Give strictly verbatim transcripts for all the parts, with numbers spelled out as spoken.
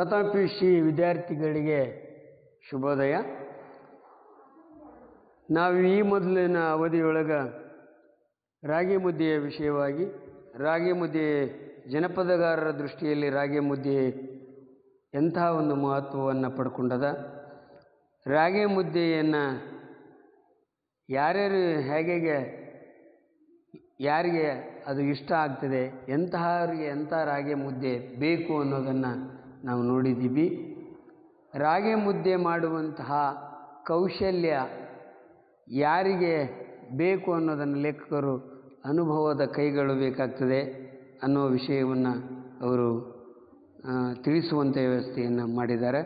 ಪ್ರಥಮ P U C ವಿದ್ಯಾರ್ಥಿಗಳಿಗೆ ಶುಭೋದಯ. ನಾವು ಈ ಮೊದಲಿನ ಅವಧಿಯೊಳಗೆ ರಾಗಿ ಮುದ್ದೆಯ ವಿಷಯವಾಗಿ ರಾಗಿ ಮುದ್ದೆ ಜನಪದಗಾರರ ದೃಷ್ಟಿಯಲ್ಲಿ ರಾಗಿ ಮುದ್ದೆ ಎಂತಹ ಒಂದು ಮಹತ್ವವನ್ನು ಪಡ್ಕೊಂಡದ, ರಾಗಿ ಮುದ್ದೆಯನ್ನು ಯಾರ್ಯಾರು ಹೇಗೆ ಯಾರಿಗೆ ಅದು ಇಷ್ಟ ಆಗ್ತದೆ, ಎಂತಹವರಿಗೆ ಎಂಥ ರಾಗಿ ಮುದ್ದೆ ಬೇಕು ಅನ್ನೋದನ್ನು ನಾವು ನೋಡಿದ್ದೀವಿ. ರಾಗಿ ಮುದ್ದೆ ಮಾಡುವಂತಹ ಕೌಶಲ್ಯ ಯಾರಿಗೆ ಬೇಕು ಅನ್ನೋದನ್ನು ಲೇಖಕರು ಅನುಭವದ ಕೈಗಳು ಬೇಕಾಗ್ತದೆ ಅನ್ನೋ ವಿಷಯವನ್ನು ಅವರು ತಿಳಿಸುವಂಥ ವ್ಯವಸ್ಥೆಯನ್ನು ಮಾಡಿದ್ದಾರೆ.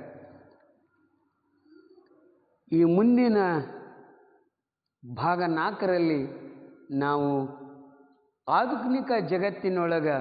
ಈ ಮುಂದಿನ ಭಾಗ ನಾಲ್ಕರಲ್ಲಿ ನಾವು ಆಧುನಿಕ ಜಗತ್ತಿನೊಳಗೆ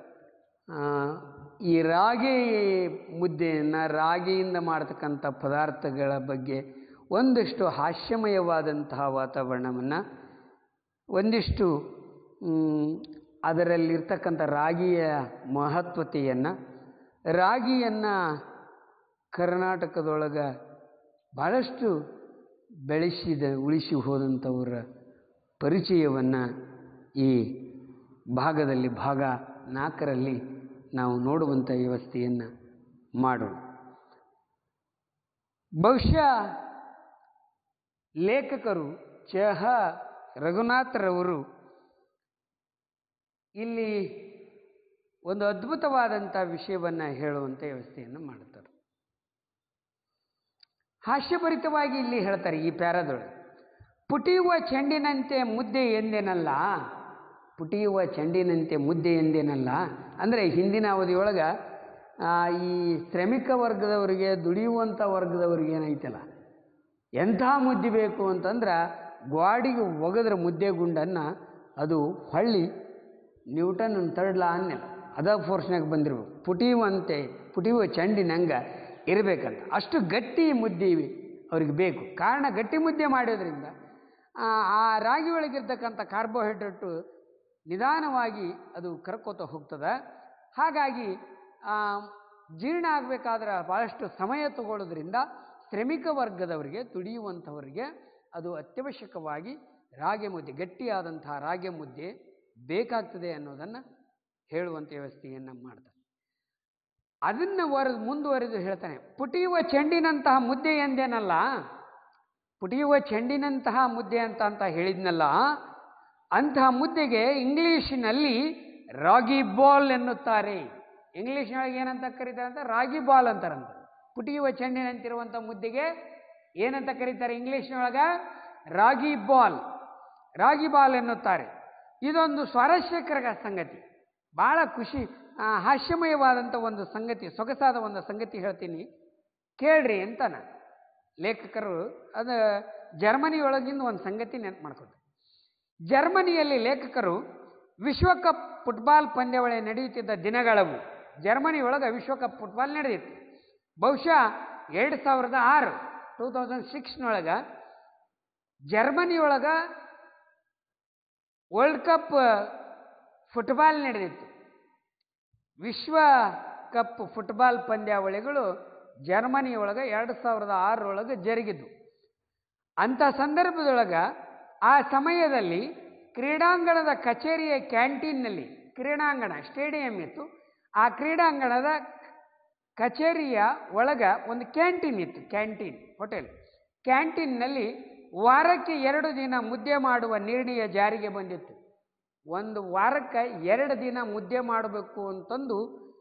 ಈ ರಾಗಿ ಮುದ್ದೆಯನ್ನು ರಾಗಿಯಿಂದ ಮಾಡ್ತಕ್ಕಂಥ ಪದಾರ್ಥಗಳ ಬಗ್ಗೆ ಒಂದಿಷ್ಟು ಹಾಸ್ಯಮಯವಾದಂತಹ ವಾತಾವರಣವನ್ನು, ಒಂದಿಷ್ಟು ಅದರಲ್ಲಿರ್ತಕ್ಕಂಥ ರಾಗಿಯ ಮಹತ್ವತೆಯನ್ನು, ರಾಗಿಯನ್ನು ಕರ್ನಾಟಕದೊಳಗೆ ಭಾಳಷ್ಟು ಬೆಳೆಸಿದ ಉಳಿಸಿ ಹೋದಂಥವರ ಪರಿಚಯವನ್ನು ಈ ಭಾಗದಲ್ಲಿ ಭಾಗ ನಾಲ್ಕರಲ್ಲಿ ನಾವು ನೋಡುವಂಥ ವ್ಯವಸ್ಥೆಯನ್ನು ಮಾಡೋಣ. ಬಹುಶಃ ಲೇಖಕರು ಚಹ ರಘುನಾಥರವರು ಇಲ್ಲಿ ಒಂದು ಅದ್ಭುತವಾದಂಥ ವಿಷಯವನ್ನು ಹೇಳುವಂಥ ವ್ಯವಸ್ಥೆಯನ್ನು ಮಾಡ್ತಾರೆ. ಹಾಸ್ಯಭರಿತವಾಗಿ ಇಲ್ಲಿ ಹೇಳ್ತಾರೆ ಈ ಪ್ಯಾರಾದೊಳಗೆ, ಪುಟಿಯುವ ಚೆಂಡಿನಂತೆ ಮುದ್ದೆ ಎಂದೇನಲ್ಲ, ಪುಟಿಯುವ ಚೆಂಡಿನಂತೆ ಮುದ್ದೆ ಎಂದೇನಲ್ಲ ಅಂದರೆ ಹಿಂದಿನ ಅವಧಿಯೊಳಗೆ ಈ ಶ್ರಮಿಕ ವರ್ಗದವರಿಗೆ, ದುಡಿಯುವಂಥ ವರ್ಗದವ್ರಿಗೆ ಏನೈತಲ್ಲ, ಎಂಥ ಮುದ್ದೆ ಬೇಕು ಅಂತಂದ್ರೆ ಗ್ವಾಡಿಗೆ ಒಗೆದ್ರೆ ಮುದ್ದೆ ಗುಂಡನ್ನು ಅದು ಹೊಳ್ಳಿ ನ್ಯೂಟನ್ ತರ್ಡ್ಲಾ ಅನ್ನಿಲ್ಲ, ಅದ ಫೋರ್ಸ್ನಾಗ ಬಂದಿರ್ಬೇಕು. ಪುಟಿಯುವಂತೆ ಪುಟಿಯುವ ಚೆಂಡಿನಂಗೆ ಇರಬೇಕಂತ, ಅಷ್ಟು ಗಟ್ಟಿ ಮುದ್ದೆ ಅವ್ರಿಗೆ ಬೇಕು. ಕಾರಣ ಗಟ್ಟಿ ಮುದ್ದೆ ಮಾಡೋದ್ರಿಂದ ಆ ರಾಗಿ ಒಳಗಿರ್ತಕ್ಕಂಥ ಕಾರ್ಬೋಹೈಡ್ರೇಟು ನಿಧಾನವಾಗಿ ಅದು ಕರ್ಕೋತ ಹೋಗ್ತದೆ. ಹಾಗಾಗಿ ಜೀರ್ಣ ಆಗಬೇಕಾದ್ರೆ ಭಾಳಷ್ಟು ಸಮಯ ತಗೊಳ್ಳೋದ್ರಿಂದ ಶ್ರಮಿಕ ವರ್ಗದವರಿಗೆ, ದುಡಿಯುವಂಥವರಿಗೆ ಅದು ಅತ್ಯವಶ್ಯಕವಾಗಿ ರಾಗಿ ಮುದ್ದೆ, ಗಟ್ಟಿಯಾದಂತಹ ರಾಗಿ ಮುದ್ದೆ ಬೇಕಾಗ್ತದೆ ಅನ್ನೋದನ್ನು ಹೇಳುವಂಥ ವ್ಯವಸ್ಥೆಯನ್ನು ಮಾಡ್ತಾರೆ. ಅದನ್ನು ವರೆದು ಮುಂದುವರೆದು ಹೇಳ್ತಾನೆ, ಪುಟಿಯುವ ಚೆಂಡಿನಂತಹ ಮುದ್ದೆ ಎಂದೇನಲ್ಲ, ಪುಟಿಯುವ ಚೆಂಡಿನಂತಹ ಮುದ್ದೆ ಅಂತ ಅಂತ ಹೇಳಿದ್ನಲ್ಲ, ಅಂತಹ ಮುದ್ದೆಗೆ ಇಂಗ್ಲೀಷಿನಲ್ಲಿ ರಾಗಿ ಬಾಲ್ ಎನ್ನುತ್ತಾರೆ. ಇಂಗ್ಲೀಷ್ನೊಳಗೆ ಏನಂತ ಕರೀತಾರೆ ಅಂತ, ರಾಗಿ ಬಾಲ್ ಅಂತಾರಂತ. ಪುಟಿಯುವ ಚೆಂಡಿನಂತಿರುವಂಥ ಮುದ್ದೆಗೆ ಏನಂತ ಕರೀತಾರೆ ಇಂಗ್ಲೀಷ್ನೊಳಗೆ? ರಾಗಿ ಬಾಲ್, ರಾಗಿ ಬಾಲ್ ಎನ್ನುತ್ತಾರೆ. ಇದೊಂದು ಸ್ವಾರಸ್ಯಕರ ಸಂಗತಿ, ಭಾಳ ಖುಷಿ ಹಾಸ್ಯಮಯವಾದಂಥ ಒಂದು ಸಂಗತಿ, ಸೊಗಸಾದ ಒಂದು ಸಂಗತಿ ಹೇಳ್ತೀನಿ ಕೇಳ್ರಿ ಅಂತಾನ ಲೇಖಕರು. ಅದು ಜರ್ಮನಿಯೊಳಗಿಂದ ಒಂದು ಸಂಗತಿ ನೆನಪು ಮಾಡ್ಕೊತಾರೆ. ಜರ್ಮನಿಯಲ್ಲಿ ಲೇಖಕರು ವಿಶ್ವಕಪ್ ಫುಟ್ಬಾಲ್ ಪಂದ್ಯಾವಳಿ ನಡೆಯುತ್ತಿದ್ದ ದಿನಗಳವು. ಜರ್ಮನಿಯೊಳಗೆ ವಿಶ್ವಕಪ್ ಫುಟ್ಬಾಲ್ ನಡೆದಿತ್ತು. ಬಹುಶಃ ಎರಡು ಸಾವಿರದ ಆರು ಟೂ ತೌಸಂಡ್ ಸಿಕ್ಸ್ನೊಳಗೆ ಜರ್ಮನಿಯೊಳಗೆ ವರ್ಲ್ಡ್ ಕಪ್ ಫುಟ್ಬಾಲ್ ನಡೆದಿತ್ತು. ವಿಶ್ವ ಕಪ್ ಫುಟ್ಬಾಲ್ ಪಂದ್ಯಾವಳಿಗಳು ಜರ್ಮನಿಯೊಳಗೆ ಎರಡು ಸಾವಿರದ ಆರರೊಳಗೆ ಜರುಗಿದ್ವು. ಅಂಥ ಸಂದರ್ಭದೊಳಗೆ ಆ ಸಮಯದಲ್ಲಿ ಕ್ರೀಡಾಂಗಣದ ಕಚೇರಿಯ ಕ್ಯಾಂಟೀನ್ನಲ್ಲಿ, ಕ್ರೀಡಾಂಗಣ ಸ್ಟೇಡಿಯಂ ಇತ್ತು, ಆ ಕ್ರೀಡಾಂಗಣದ ಕಚೇರಿಯ ಒಳಗೆ ಒಂದು ಕ್ಯಾಂಟೀನ್ ಇತ್ತು, ಕ್ಯಾಂಟೀನ್ ಹೋಟೆಲ್. ಕ್ಯಾಂಟೀನ್ನಲ್ಲಿ ವಾರಕ್ಕೆ ಎರಡು ದಿನ ಮುದ್ದೆ ಮಾಡುವ ನಿರ್ಣಯ ಜಾರಿಗೆ ಬಂದಿತ್ತು. ಒಂದು ವಾರಕ್ಕೆ ಎರಡು ದಿನ ಮುದ್ದೆ ಮಾಡಬೇಕು ಅಂತಂದು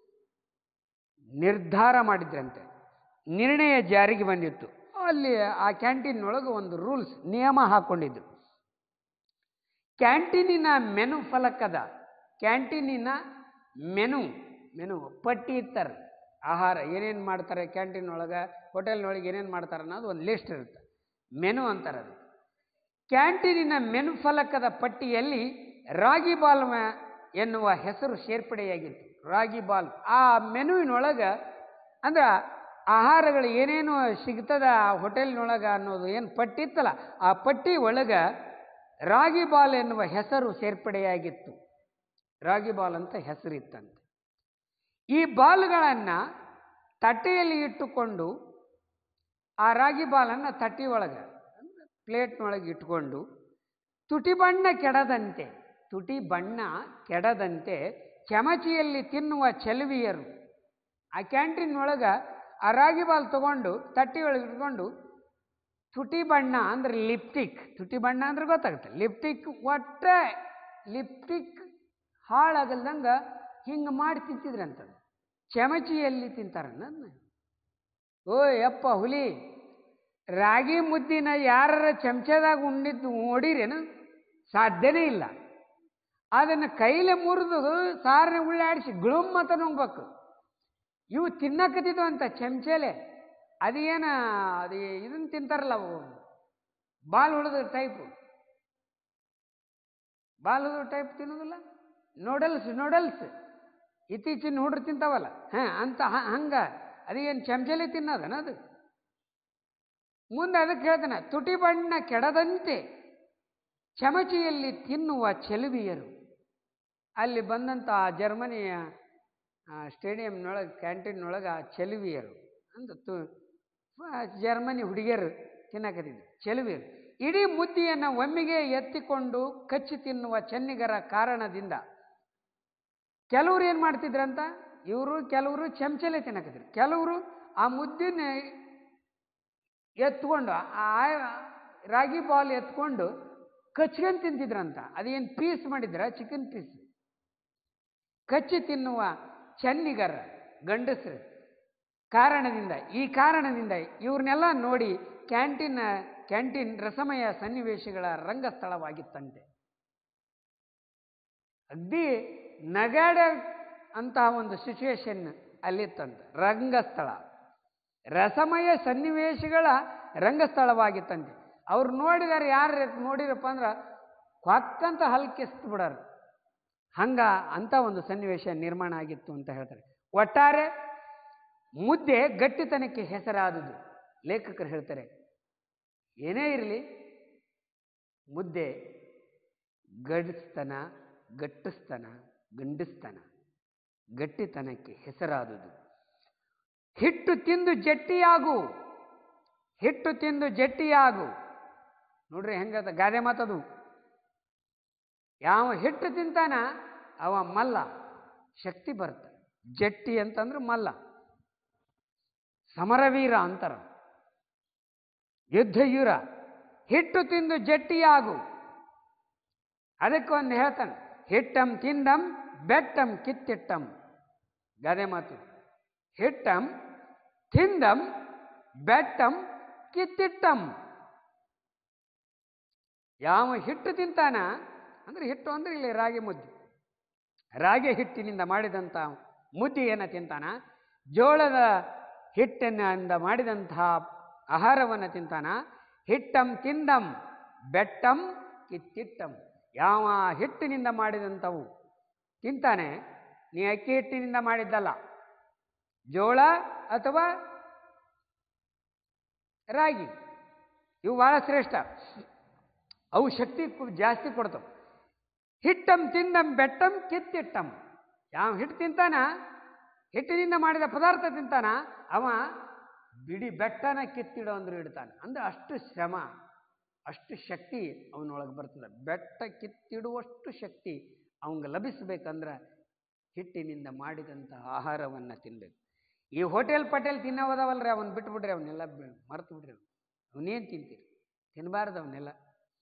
ನಿರ್ಧಾರ ಮಾಡಿದ್ರಂತೆ, ನಿರ್ಣಯ ಜಾರಿಗೆ ಬಂದಿತ್ತು. ಅಲ್ಲಿ ಆ ಕ್ಯಾಂಟೀನ್ನೊಳಗೆ ಒಂದು ರೂಲ್ಸ್, ನಿಯಮ ಹಾಕ್ಕೊಂಡಿದ್ದು. ಕ್ಯಾಂಟೀನಿನ ಮೆನು ಫಲಕದ, ಕ್ಯಾಂಟೀನಿನ ಮೆನು ಮೆನು ಪಟ್ಟಿ ಇರ್ತಾರೆ, ಆಹಾರ ಏನೇನು ಮಾಡ್ತಾರೆ ಕ್ಯಾಂಟೀನ್ ಒಳಗೆ, ಹೋಟೆಲ್ನೊಳಗೆ ಏನೇನು ಮಾಡ್ತಾರೆ ಅನ್ನೋದು ಒಂದು ಲಿಸ್ಟ್ ಇರುತ್ತೆ, ಮೆನು ಅಂತಾರೆ ಅದು. ಕ್ಯಾಂಟೀನಿನ ಮೆನು ಫಲಕದ ಪಟ್ಟಿಯಲ್ಲಿ ರಾಗಿ ಬಾಲ್ ಎನ್ನುವ ಹೆಸರು ಸೇರ್ಪಡೆಯಾಗಿತ್ತು. ರಾಗಿ ಬಾಲ್ ಆ ಮೆನುವಿನೊಳಗೆ ಅಂದ್ರೆ ಆಹಾರಗಳು ಏನೇನು ಸಿಗ್ತದ ಆ ಹೋಟೆಲ್ನೊಳಗೆ ಅನ್ನೋದು ಏನು ಪಟ್ಟಿ ಇತ್ತಲ್ಲ, ಆ ಪಟ್ಟಿ ಒಳಗೆ ರಾಗಿ ಬಾಲ್ ಎನ್ನುವ ಹೆಸರು ಸೇರ್ಪಡೆಯಾಗಿತ್ತು. ರಾಗಿ ಬಾಲ್ ಅಂತ ಹೆಸರಿತ್ತಂತೆ. ಈ ಬಾಲ್ಗಳನ್ನು ತಟ್ಟೆಯಲ್ಲಿ ಇಟ್ಟುಕೊಂಡು ಆ ರಾಗಿ ಬಾಲನ್ನು ತಟ್ಟಿ ಒಳಗೆ ಪ್ಲೇಟ್ನೊಳಗೆ ಇಟ್ಕೊಂಡು ತುಟಿ ಬಣ್ಣ ಕೆಡದಂತೆ ತುಟಿ ಬಣ್ಣ ಕೆಡದಂತೆ ಚಮಚಿಯಲ್ಲಿ ತಿನ್ನುವ ಚೆಲುವಿಯರು. ಆ ಕ್ಯಾಂಟೀನ್ ಒಳಗೆ ಆ ರಾಗಿ ಬಾಲ್ ತಗೊಂಡು ತಟ್ಟಿ ಒಳಗೆ ಇಟ್ಕೊಂಡು ತುಟಿ ಬಣ್ಣ ಅಂದ್ರೆ ಲಿಪ್ಟಿಕ್, ತುಟಿ ಬಣ್ಣ ಅಂದ್ರೆ ಗೊತ್ತಾಗುತ್ತೆ, ಲಿಪ್ಟಿಕ್ ಒಟ್ಟ ಲಿಪ್ಟಿಕ್ ಹಾಳಾಗಲ್ದಂಗೆ ಹಿಂಗೆ ಮಾಡಿ ತಿಂತಿದ್ರಂತದ್ದು. ಚಮಚಿಯಲ್ಲಿ ತಿಂತಾರನ್ನ. ಓ ಯಪ್ಪ ಹುಲಿ, ರಾಗಿ ಮುದ್ದಿನ ಯಾರ ಚಮಚದಾಗ ಉಂಡಿದ್ದು ನೋಡಿರೇನು? ಸಾಧ್ಯನೇ ಇಲ್ಲ. ಅದನ್ನು ಕೈಲೇ ಮುರಿದು ಸಾರನ್ನ ಉಳ್ಳಾಡಿಸಿ ಗ್ಳುಮ್ ಅಂತ ನುಂಗ್ಬೇಕು. ಇವು ತಿನ್ನಕತ್ತಿದ್ವು ಅಂತ ಚಮಚಲೆ. ಅದೇನ ಅದು ಇದನ್ನು ತಿಂತಾರಲ್ಲ, ಅವು ಬಾಲ್ ಹೊಡೆದ ಟೈಪು, ಬಾಲ್ ಹೊಡೆದ ಟೈಪ್ ತಿನ್ನೋದಿಲ್ಲ, ನೂಡಲ್ಸ್ ನೂಡಲ್ಸ್ ಇತ್ತೀಚಿನ ಹುಡ್ರು ತಿಂತಾವಲ್ಲ, ಹಾಂ ಅಂತ ಹಂಗ ಅದೇನು ಚಮಚಲೆ ತಿನ್ನೋದನ ಅದು. ಮುಂದೆ ಅದಕ್ಕೆ ಹೇಳ್ತಾನೆ, ತುಟಿ ಬಣ್ಣ ಕೆಡದಂತೆ ಚಮಚಿಯಲ್ಲಿ ತಿನ್ನುವ ಚೆಲುವಿಯರು. ಅಲ್ಲಿ ಬಂದಂಥ ಆ ಜರ್ಮನಿಯ ಸ್ಟೇಡಿಯಂನೊಳಗೆ ಕ್ಯಾಂಟೀನ್ನೊಳಗೆ ಆ ಚೆಲುವಿಯರು ಅಂದ ತು ಜರ್ಮನಿ ಹುಡುಗಿಯರು ತಿನ್ನಕತ್ತಿದ್ರು ಚೆಲುವಿಯರು. ಇಡೀ ಮುದ್ದಿಯನ್ನು ಒಮ್ಮೆಗೆ ಎತ್ತಿಕೊಂಡು ಕಚ್ಚಿ ತಿನ್ನುವ ಚೆನ್ನಿಗರ ಕಾರಣದಿಂದ ಕೆಲವರು ಏನು ಮಾಡ್ತಿದ್ರಂತ, ಇವರು ಕೆಲವರು ಚಮಚಲೆ ತಿನ್ನಕತ್ತಿದ್ರು, ಕೆಲವರು ಆ ಮುದ್ದಿನ ಎತ್ಕೊಂಡು ಆ ರಾಗಿ ಬಾಲ್ ಎತ್ಕೊಂಡು ಕಚ್ಕೊಂಡು ತಿಂತಿದ್ರಂತ. ಅದೇನು ಪೀಸ್ ಮಾಡಿದ್ರ, ಚಿಕನ್ ಪೀಸ್ ಕಚ್ಚಿ ತಿನ್ನುವ ಚೆನ್ನಿಗರ ಗಂಡಸರು ಕಾರಣದಿಂದ, ಈ ಕಾರಣದಿಂದ ಇವ್ರನ್ನೆಲ್ಲ ನೋಡಿ ಕ್ಯಾಂಟೀನ್ ಕ್ಯಾಂಟೀನ್ ರಸಮಯ ಸನ್ನಿವೇಶಗಳ ರಂಗಸ್ಥಳವಾಗಿತ್ತಂತೆ. ಅಗ್ದಿ ನಗಾಡ ಅಂತಹ ಒಂದು ಸಿಚುವೇಶನ್ ಅಲ್ಲಿತ್ತಂತೆ. ರಂಗಸ್ಥಳ, ರಸಮಯ ಸನ್ನಿವೇಶಗಳ ರಂಗಸ್ಥಳವಾಗಿತ್ತಂತೆ. ಅವ್ರು ನೋಡಿದಾರೆ, ಯಾರು ನೋಡಿರಪ್ಪ ಅಂದ್ರೆ ಕ್ವಾಕ್ಕಂತ ಹಲ್ಕಿಸ್ತು ಬಿಡಾರ. ಹಂಗ ಅಂತ ಒಂದು ಸನ್ನಿವೇಶ ನಿರ್ಮಾಣ ಆಗಿತ್ತು ಅಂತ ಹೇಳ್ತಾರೆ. ಒಟ್ಟಾರೆ ಮುದ್ದೆ ಗಟ್ಟಿತನಕ್ಕೆ ಹೆಸರಾದುದು. ಲೇಖಕರು ಹೇಳ್ತಾರೆ, ಏನೇ ಇರಲಿ ಮುದ್ದೆ ಗಡಿಸ್ತನ, ಗಟ್ಟಿಸ್ತನ, ಗಂಡಿಸ್ತನ, ಗಟ್ಟಿತನಕ್ಕೆ ಹೆಸರಾದುದು. ಹಿಟ್ಟು ತಿಂದು ಜಟ್ಟಿಯಾಗು, ಹಿಟ್ಟು ತಿಂದು ಜಟ್ಟಿಯಾಗು. ನೋಡ್ರಿ ಹೆಂಗದ ಗಾದೆ ಮಾತದು. ಯಾವ ಹಿಟ್ಟು ತಿಂತಾನ ಅವ ಮಲ್ಲ, ಶಕ್ತಿ ಬರುತ್ತೆ. ಜಟ್ಟಿ ಅಂತಂದ್ರೆ ಮಲ್ಲ, ಸಮರವೀರ ಅಂತಾರ, ಯುದ್ಧವೀರ. ಹಿಟ್ಟು ತಿಂದು ಜಟ್ಟಿಯಾಗು. ಅದಕ್ಕೊಂದು ಹೇಳ್ತಾನೆ, ಹಿಟ್ಟಂ ತಿಂದಂ ಬೆಟ್ಟಂ ಕಿತ್ತಿಟ್ಟಂ. ಗಾದೆ ಮಾತು. ಹಿಟ್ಟಂ ತಿಂದಂ ಬೆಟ್ಟಂ ಕಿತ್ತಿಟ್ಟಂ. ಯಾವ ಹಿಟ್ಟು ತಿಂತಾನ ಅಂದ್ರೆ, ಹಿಟ್ಟು ಅಂದ್ರೆ ಇಲ್ಲಿ ರಾಗಿ ಮುದ್ದೆ, ರಾಗಿ ಹಿಟ್ಟಿನಿಂದ ಮಾಡಿದಂಥ ಮುದ್ದೆಯನ್ನು ತಿಂತಾನ, ಜೋಳದ ಹಿಟ್ಟಿನಿಂದ ಮಾಡಿದಂತಹ ಆಹಾರವನ್ನು ತಿಂತಾನ. ಹಿಟ್ಟಂ ತಿಂದಂ ಬೆಟ್ಟಂ ಕಿತ್ತಿಟ್ಟಂ. ಯಾವ ಹಿಟ್ಟಿನಿಂದ ಮಾಡಿದಂಥವು ತಿಂತಾನೆ, ನೀ ಅಕ್ಕಿ ಹಿಟ್ಟಿನಿಂದ ಮಾಡಿದ್ದಲ್ಲ, ಜೋಳ ಅಥವಾ ರಾಗಿ, ಇವು ಬಹಳ ಶ್ರೇಷ್ಠ, ಅವು ಶಕ್ತಿ ಜಾಸ್ತಿ ಕೊಡ್ತವೆ. ಹಿಟ್ಟಂ ತಿಂದಂ ಬೆಟ್ಟಂ ಕಿತ್ತಿಟ್ಟಂ. ಯಾವ ಹಿಟ್ಟು ತಿಂತಾನ, ಹಿಟ್ಟಿನಿಂದ ಮಾಡಿದ ಪದಾರ್ಥ ತಿಂತಾನ, ಅವ ಬಿಡಿ ಬೆಟ್ಟನ ಕಿತ್ತಿಡೋ ಅಂದ್ರೆ ಇಡ್ತಾನೆ. ಅಂದ್ರೆ ಅಷ್ಟು ಶ್ರಮ, ಅಷ್ಟು ಶಕ್ತಿ ಅವನೊಳಗೆ ಬರ್ತದೆ. ಬೆಟ್ಟ ಕಿತ್ತಿಡುವಷ್ಟು ಶಕ್ತಿ ಅವಂಗೆ ಲಭಿಸ್ಬೇಕಂದ್ರೆ ಹಿಟ್ಟಿನಿಂದ ಮಾಡಿದಂಥ ಆಹಾರವನ್ನು ತಿನ್ಬೇಕು. ಈ ಹೋಟೆಲ್ ಪಟೇಲ್ ತಿನ್ನೋದವಲ್ರಿ, ಅವನ್ನ ಬಿಟ್ಬಿಡ್ರಿ, ಅವನ್ನೆಲ್ಲ ಮರ್ತು ಬಿಡ್ರಿ. ಅವನೇನು ತಿಂತೀರಿ, ತಿನ್ನಬಾರ್ದು ಅವನ್ನೆಲ್ಲ.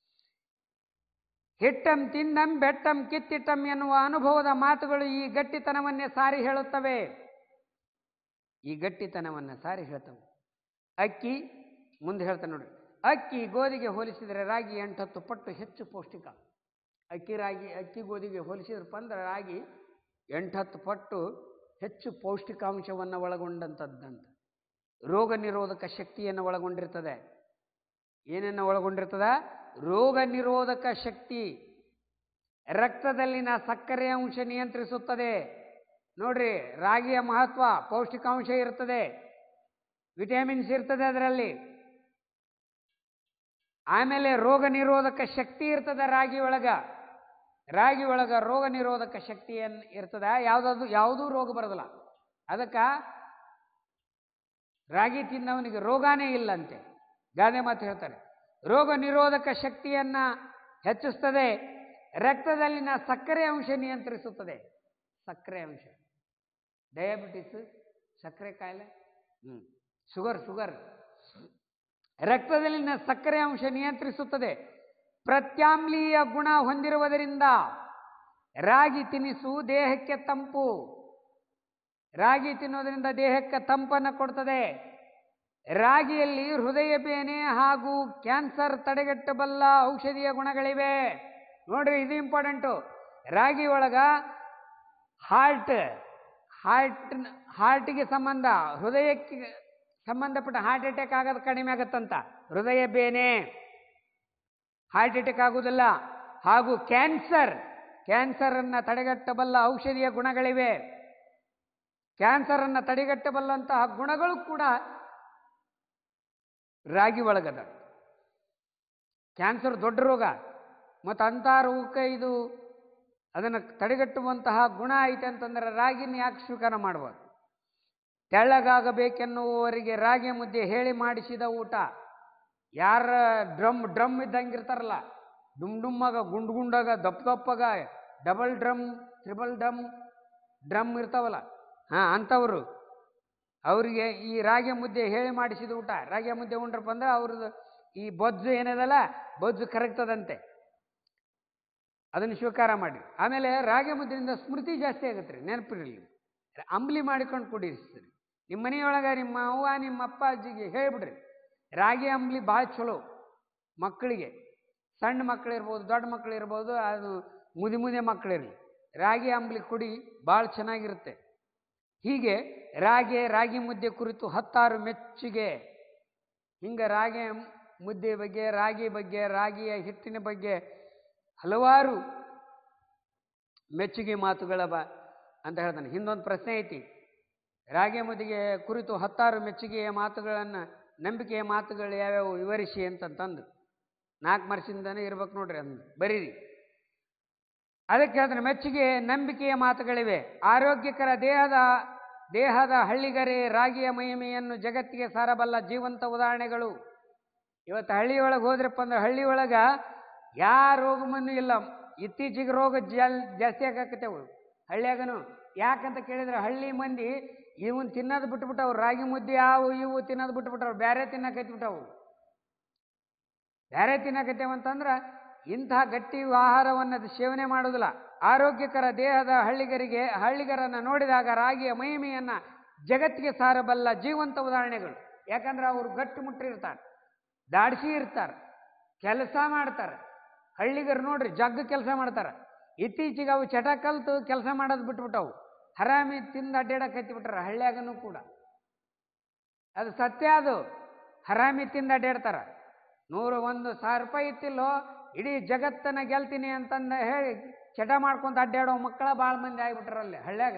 ಹಿಟ್ಟಂ ತಿಂದಂ ಬೆಟ್ಟಂ ಕಿತ್ತಿಟ್ಟಂ ಎನ್ನುವ ಅನುಭವದ ಮಾತುಗಳು ಈ ಗಟ್ಟಿತನವನ್ನೇ ಸಾರಿ ಹೇಳುತ್ತವೆ. ಈ ಗಟ್ಟಿತನವನ್ನು ಸಾರಿ ಹೇಳ್ತವೆ. ಅಕ್ಕಿ ಮುಂದೆ ಹೇಳ್ತಾನೆ ನೋಡ್ರಿ, ಅಕ್ಕಿ ಗೋಧಿಗೆ ಹೋಲಿಸಿದರೆ ರಾಗಿ ಎಂಟತ್ತು ಪಟ್ಟು ಹೆಚ್ಚು ಪೌಷ್ಟಿಕ. ಅಕ್ಕಿ ರಾಗಿ ಅಕ್ಕಿ ಗೋಧಿಗೆ ಹೋಲಿಸಿದ್ರಪ್ಪ ಅಂದ್ರೆ ರಾಗಿ ಎಂಟತ್ತು ಪಟ್ಟು ಹೆಚ್ಚು ಪೌಷ್ಟಿಕಾಂಶವನ್ನು ಒಳಗೊಂಡಂಥದ್ದಂತ. ರೋಗ ನಿರೋಧಕ ಶಕ್ತಿಯನ್ನು ಒಳಗೊಂಡಿರ್ತದೆ. ಏನನ್ನು ಒಳಗೊಂಡಿರ್ತದ? ರೋಗ ನಿರೋಧಕ ಶಕ್ತಿ. ರಕ್ತದಲ್ಲಿನ ಸಕ್ಕರೆ ಅಂಶ ನಿಯಂತ್ರಿಸುತ್ತದೆ. ನೋಡ್ರಿ, ರಾಗಿಯ ಮಹತ್ವ, ಪೌಷ್ಟಿಕಾಂಶ ಇರ್ತದೆ, ವಿಟಮಿನ್ಸ್ ಇರ್ತದೆ ಅದರಲ್ಲಿ. ಆಮೇಲೆ ರೋಗ ನಿರೋಧಕ ಶಕ್ತಿ ಇರ್ತದೆ ರಾಗಿ ಒಳಗ. ರಾಗಿ ಒಳಗ ರೋಗ ನಿರೋಧಕ ಶಕ್ತಿಯನ್ನು ಇರ್ತದೆ. ಯಾವುದಾದ್ರು ಯಾವುದೂ ರೋಗ ಬರೋದಿಲ್ಲ. ಅದಕ್ಕೆ ರಾಗಿ ತಿನ್ನವನಿಗೆ ರೋಗನೇ ಇಲ್ಲಂತೆ. ಗಾದೆ ಮಾತು ಹೇಳ್ತಾರೆ. ರೋಗ ನಿರೋಧಕ ಶಕ್ತಿಯನ್ನು ಹೆಚ್ಚಿಸ್ತದೆ, ರಕ್ತದಲ್ಲಿನ ಸಕ್ಕರೆ ಅಂಶ ನಿಯಂತ್ರಿಸುತ್ತದೆ. ಸಕ್ಕರೆ ಅಂಶ, ಡಯಾಬಿಟಿಸ್, ಸಕ್ಕರೆ ಕಾಯಿಲೆ, ಹ್ಞೂ ಶುಗರ್ ಶುಗರ್ ರಕ್ತದಲ್ಲಿನ ಸಕ್ಕರೆ ಅಂಶ ನಿಯಂತ್ರಿಸುತ್ತದೆ. ಪ್ರತ್ಯಾಮ್ಲೀಯ ಗುಣ ಹೊಂದಿರುವುದರಿಂದ ರಾಗಿ ತಿನಿಸು ದೇಹಕ್ಕೆ ತಂಪು. ರಾಗಿ ತಿನ್ನೋದ್ರಿಂದ ದೇಹಕ್ಕೆ ತಂಪನ್ನು ಕೊಡ್ತದೆ. ರಾಗಿಯಲ್ಲಿ ಹೃದಯ ಬೇನೆ ಹಾಗೂ ಕ್ಯಾನ್ಸರ್ ತಡೆಗಟ್ಟಬಲ್ಲ ಔಷಧೀಯ ಗುಣಗಳಿವೆ. ನೋಡ್ರಿ, ಇದು ಇಂಪಾರ್ಟೆಂಟು. ರಾಗಿ ಒಳಗ ಹಾರ್ಟ್ ಹಾರ್ಟ್ ಹಾರ್ಟಿಗೆ ಸಂಬಂಧ, ಹೃದಯಕ್ಕೆ ಸಂಬಂಧಪಟ್ಟ ಹಾರ್ಟ್ ಅಟ್ಯಾಕ್ ಆಗೋದು ಕಡಿಮೆ ಆಗತ್ತಂತ. ಹೃದಯ ಬೇನೆ, ಹಾರ್ಟ್ ಅಟ್ಯಾಕ್ ಆಗುವುದಿಲ್ಲ. ಹಾಗೂ ಕ್ಯಾನ್ಸರ್ ಕ್ಯಾನ್ಸರನ್ನು ತಡೆಗಟ್ಟಬಲ್ಲ ಔಷಧೀಯ ಗುಣಗಳಿವೆ. ಕ್ಯಾನ್ಸರನ್ನು ತಡೆಗಟ್ಟಬಲ್ಲಂತಹ ಗುಣಗಳು ಕೂಡ ರಾಗಿ ಒಳಗದ. ಕ್ಯಾನ್ಸರ್ ದೊಡ್ಡ ರೋಗ, ಮತ್ತು ಅಂಥ ರೋಗಕ್ಕೆ ಇದು ಅದನ್ನು ತಡೆಗಟ್ಟುವಂತಹ ಗುಣ ಐತೆ ಅಂತಂದ್ರೆ ರಾಗಿನ ಯಾಕೆ ಸ್ವೀಕಾರ ಮಾಡ್ಬೋದು? ತೆಳ್ಳಗಾಗಬೇಕೆನ್ನುವವರಿಗೆ ರಾಗಿ ಮುದ್ದೆ ಹೇಳಿ ಮಾಡಿಸಿದ ಊಟ. ಯಾರ ಡ್ರಮ್ ಡ್ರಮ್ ಇದ್ದಂಗಿರ್ತಾರಲ್ಲ, ಡುಮ್ ಡುಮ್ಮಾಗ ಗುಂಡು ಗುಂಡಾಗ ದಪ್ಪ ದಪ್ಪಾಗ double drum triple drum drum ಇರ್ತಾವಲ್ಲ, ಹಾಂ ಅಂಥವರು ಅವರಿಗೆ ಈ ರಾಗಿ ಮುದ್ದೆ ಹೇಳಿ ಮಾಡಿಸಿದ ಊಟ. ರಾಗಿ ಮುದ್ದೆ ಉಂಡ್ರಪ್ಪ ಅಂದ್ರೆ ಅವ್ರದ್ದು ಈ ಬೊಜ್ಜು ಏನದಲ್ಲ, ಬೊಜ್ಜು ಕರಗ್ತದಂತೆ. ಅದನ್ನು ಸ್ವೀಕಾರ ಮಾಡಿ. ಆಮೇಲೆ ರಾಗಿ ಮುದ್ದೆಯಿಂದ ಸ್ಮೃತಿ ಜಾಸ್ತಿ ಆಗುತ್ತೆ ರೀ, ನೆನಪಿರಲಿ. ಅಂಬ್ಲಿ ಮಾಡಿಕೊಂಡು ಕುಡಿಸ್ತೀರಿ. ನಿಮ್ಮ ಮನೆಯೊಳಗೆ ನಿಮ್ಮ ಅವ್ವ ನಿಮ್ಮ ಅಪ್ಪ ಅಜ್ಜಿಗೆ ಹೇಳಿಬಿಡ್ರಿ, ರಾಗಿ ಅಂಬ್ಲಿ ಭಾಳ ಚಲೋ ಮಕ್ಕಳಿಗೆ. ಸಣ್ಣ ಮಕ್ಕಳಿರ್ಬೋದು, ದೊಡ್ಡ ಮಕ್ಕಳಿರ್ಬೋದು, ಅದು ಮುದಿ ಮುದಿ ಮಕ್ಕಳಿರಲಿ, ರಾಗಿ ಅಂಬ್ಲಿ ಕುಡಿ, ಭಾಳ ಚೆನ್ನಾಗಿರುತ್ತೆ. ಹೀಗೆ ರಾಗಿ ರಾಗಿ ಮುದ್ದೆ ಕುರಿತು ಹತ್ತಾರು ಮೆಚ್ಚುಗೆ. ಹಿಂಗೆ ರಾಗಿ ಮುದ್ದೆ ಬಗ್ಗೆ, ರಾಗಿ ಬಗ್ಗೆ, ರಾಗಿಯ ಹಿಟ್ಟಿನ ಬಗ್ಗೆ ಹಲವಾರು ಮೆಚ್ಚುಗೆ ಮಾತುಗಳ ಬ ಅಂತ ಹೇಳ್ತಾನೆ. ಹಿಂದೊಂದು ಪ್ರಶ್ನೆ ಐತಿ, ರಾಗಿ ಮುದ್ದೆಗೆ ಕುರಿತು ಹತ್ತಾರು ಮೆಚ್ಚುಗೆಯ ಮಾತುಗಳನ್ನು, ನಂಬಿಕೆಯ ಮಾತುಗಳು ಯಾವ್ಯಾವು ವಿವರಿಸಿ ಅಂತಂತಂದು ನಾಲ್ಕು ವರ್ಷದಿಂದನೇ ಇರ್ಬೇಕು ನೋಡ್ರಿ, ಅಂದು ಬರೀರಿ. ಅದಕ್ಕೆ ಹೇಳ್ತಾನೆ, ಮೆಚ್ಚುಗೆ ನಂಬಿಕೆಯ ಮಾತುಗಳಿವೆ. ಆರೋಗ್ಯಕರ ದೇಹದ ದೇಹದ ಹಳ್ಳಿಗರೆ ರಾಗಿಯ ಮಹಿಮೆಯನ್ನು ಜಗತ್ತಿಗೆ ಸಾರಬಲ್ಲ ಜೀವಂತ ಉದಾಹರಣೆಗಳು. ಇವತ್ತು ಹಳ್ಳಿಯೊಳಗೆ ಹೋದ್ರಪ್ಪ ಅಂದ್ರೆ ಹಳ್ಳಿ ಒಳಗೆ ಯಾವ ರೋಗವನ್ನು ಇಲ್ಲ. ಇತ್ತೀಚೆಗೆ ರೋಗ ಜಲ್ ಜಾಸ್ತಿ ಆಗಾಕತ್ತೇವು ಹಳ್ಳಿಯಾಗನು. ಯಾಕಂತ ಕೇಳಿದ್ರೆ ಹಳ್ಳಿ ಮಂದಿ ಇವನ್ ತಿನ್ನೋದು ಬಿಟ್ಬಿಟ್ಟವು, ರಾಗಿ ಮುದ್ದೆ ಅವು ಇವು ತಿನ್ನೋದು ಬಿಟ್ಬಿಟ್ಟವು, ಬೇರೆ ತಿನ್ನಕತ್ಬಿಟ್ಟವು. ಬೇರೆ ತಿನ್ನಕತ್ತೇವಂತಂದ್ರೆ ಇಂಥ ಗಟ್ಟಿ ಆಹಾರವನ್ನು ಸೇವನೆ ಮಾಡೋದಿಲ್ಲ. ಆರೋಗ್ಯಕರ ದೇಹದ ಹಳ್ಳಿಗರಿಗೆ ಹಳ್ಳಿಗರನ್ನು ನೋಡಿದಾಗ ರಾಗಿಯ ಮಹಿಮೆಯನ್ನು ಜಗತ್ತಿಗೆ ಸಾರಬಲ್ಲ ಜೀವಂತ ಉದಾಹರಣೆಗಳು. ಯಾಕಂದ್ರೆ ಅವರು ಗಟ್ಟಿ ಮುಟ್ಟಿರ್ತಾರೆ, ದಾಡಿಸಿ ಇರ್ತಾರೆ, ಕೆಲಸ ಮಾಡ್ತಾರೆ. ಹಳ್ಳಿಗರು ನೋಡ್ರಿ ಜಗ್ಗ ಕೆಲಸ ಮಾಡ್ತಾರೆ. ಇತ್ತೀಚೆಗೆ ಅವು ಚಟ ಕಲ್ತು ಕೆಲಸ ಮಾಡೋದು ಬಿಟ್ಬಿಟ್ಟವು, ಹರಾಮಿ ತಿಂದು ಅಡ್ಡಾಡಕತ್ತಿಬಿಟ್ಟಾರ ಹಳ್ಳಿಯಾಗನೂ ಕೂಡ. ಅದು ಸತ್ಯ, ಅದು ಹರಾಮಿ ತಿಂದು ಅಡ್ಡಾಡ್ತಾರ. ನೂರು ಒಂದು ಸಾವಿರ ರೂಪಾಯಿ ಇತ್ತಿಲ್ಲೋ ಇಡೀ ಜಗತ್ತನ್ನ ಗೆಲ್ತೀನಿ ಅಂತಂದ ಹೇಳಿ ಚಟ ಮಾಡ್ಕೊಂತ ಅಡ್ಡಾಡೋ ಮಕ್ಕಳ ಭಾಳ ಮಂದಿ ಆಗಿಬಿಟ್ರಲ್ಲಿ ಹಳ್ಳ್ಯಾಗ.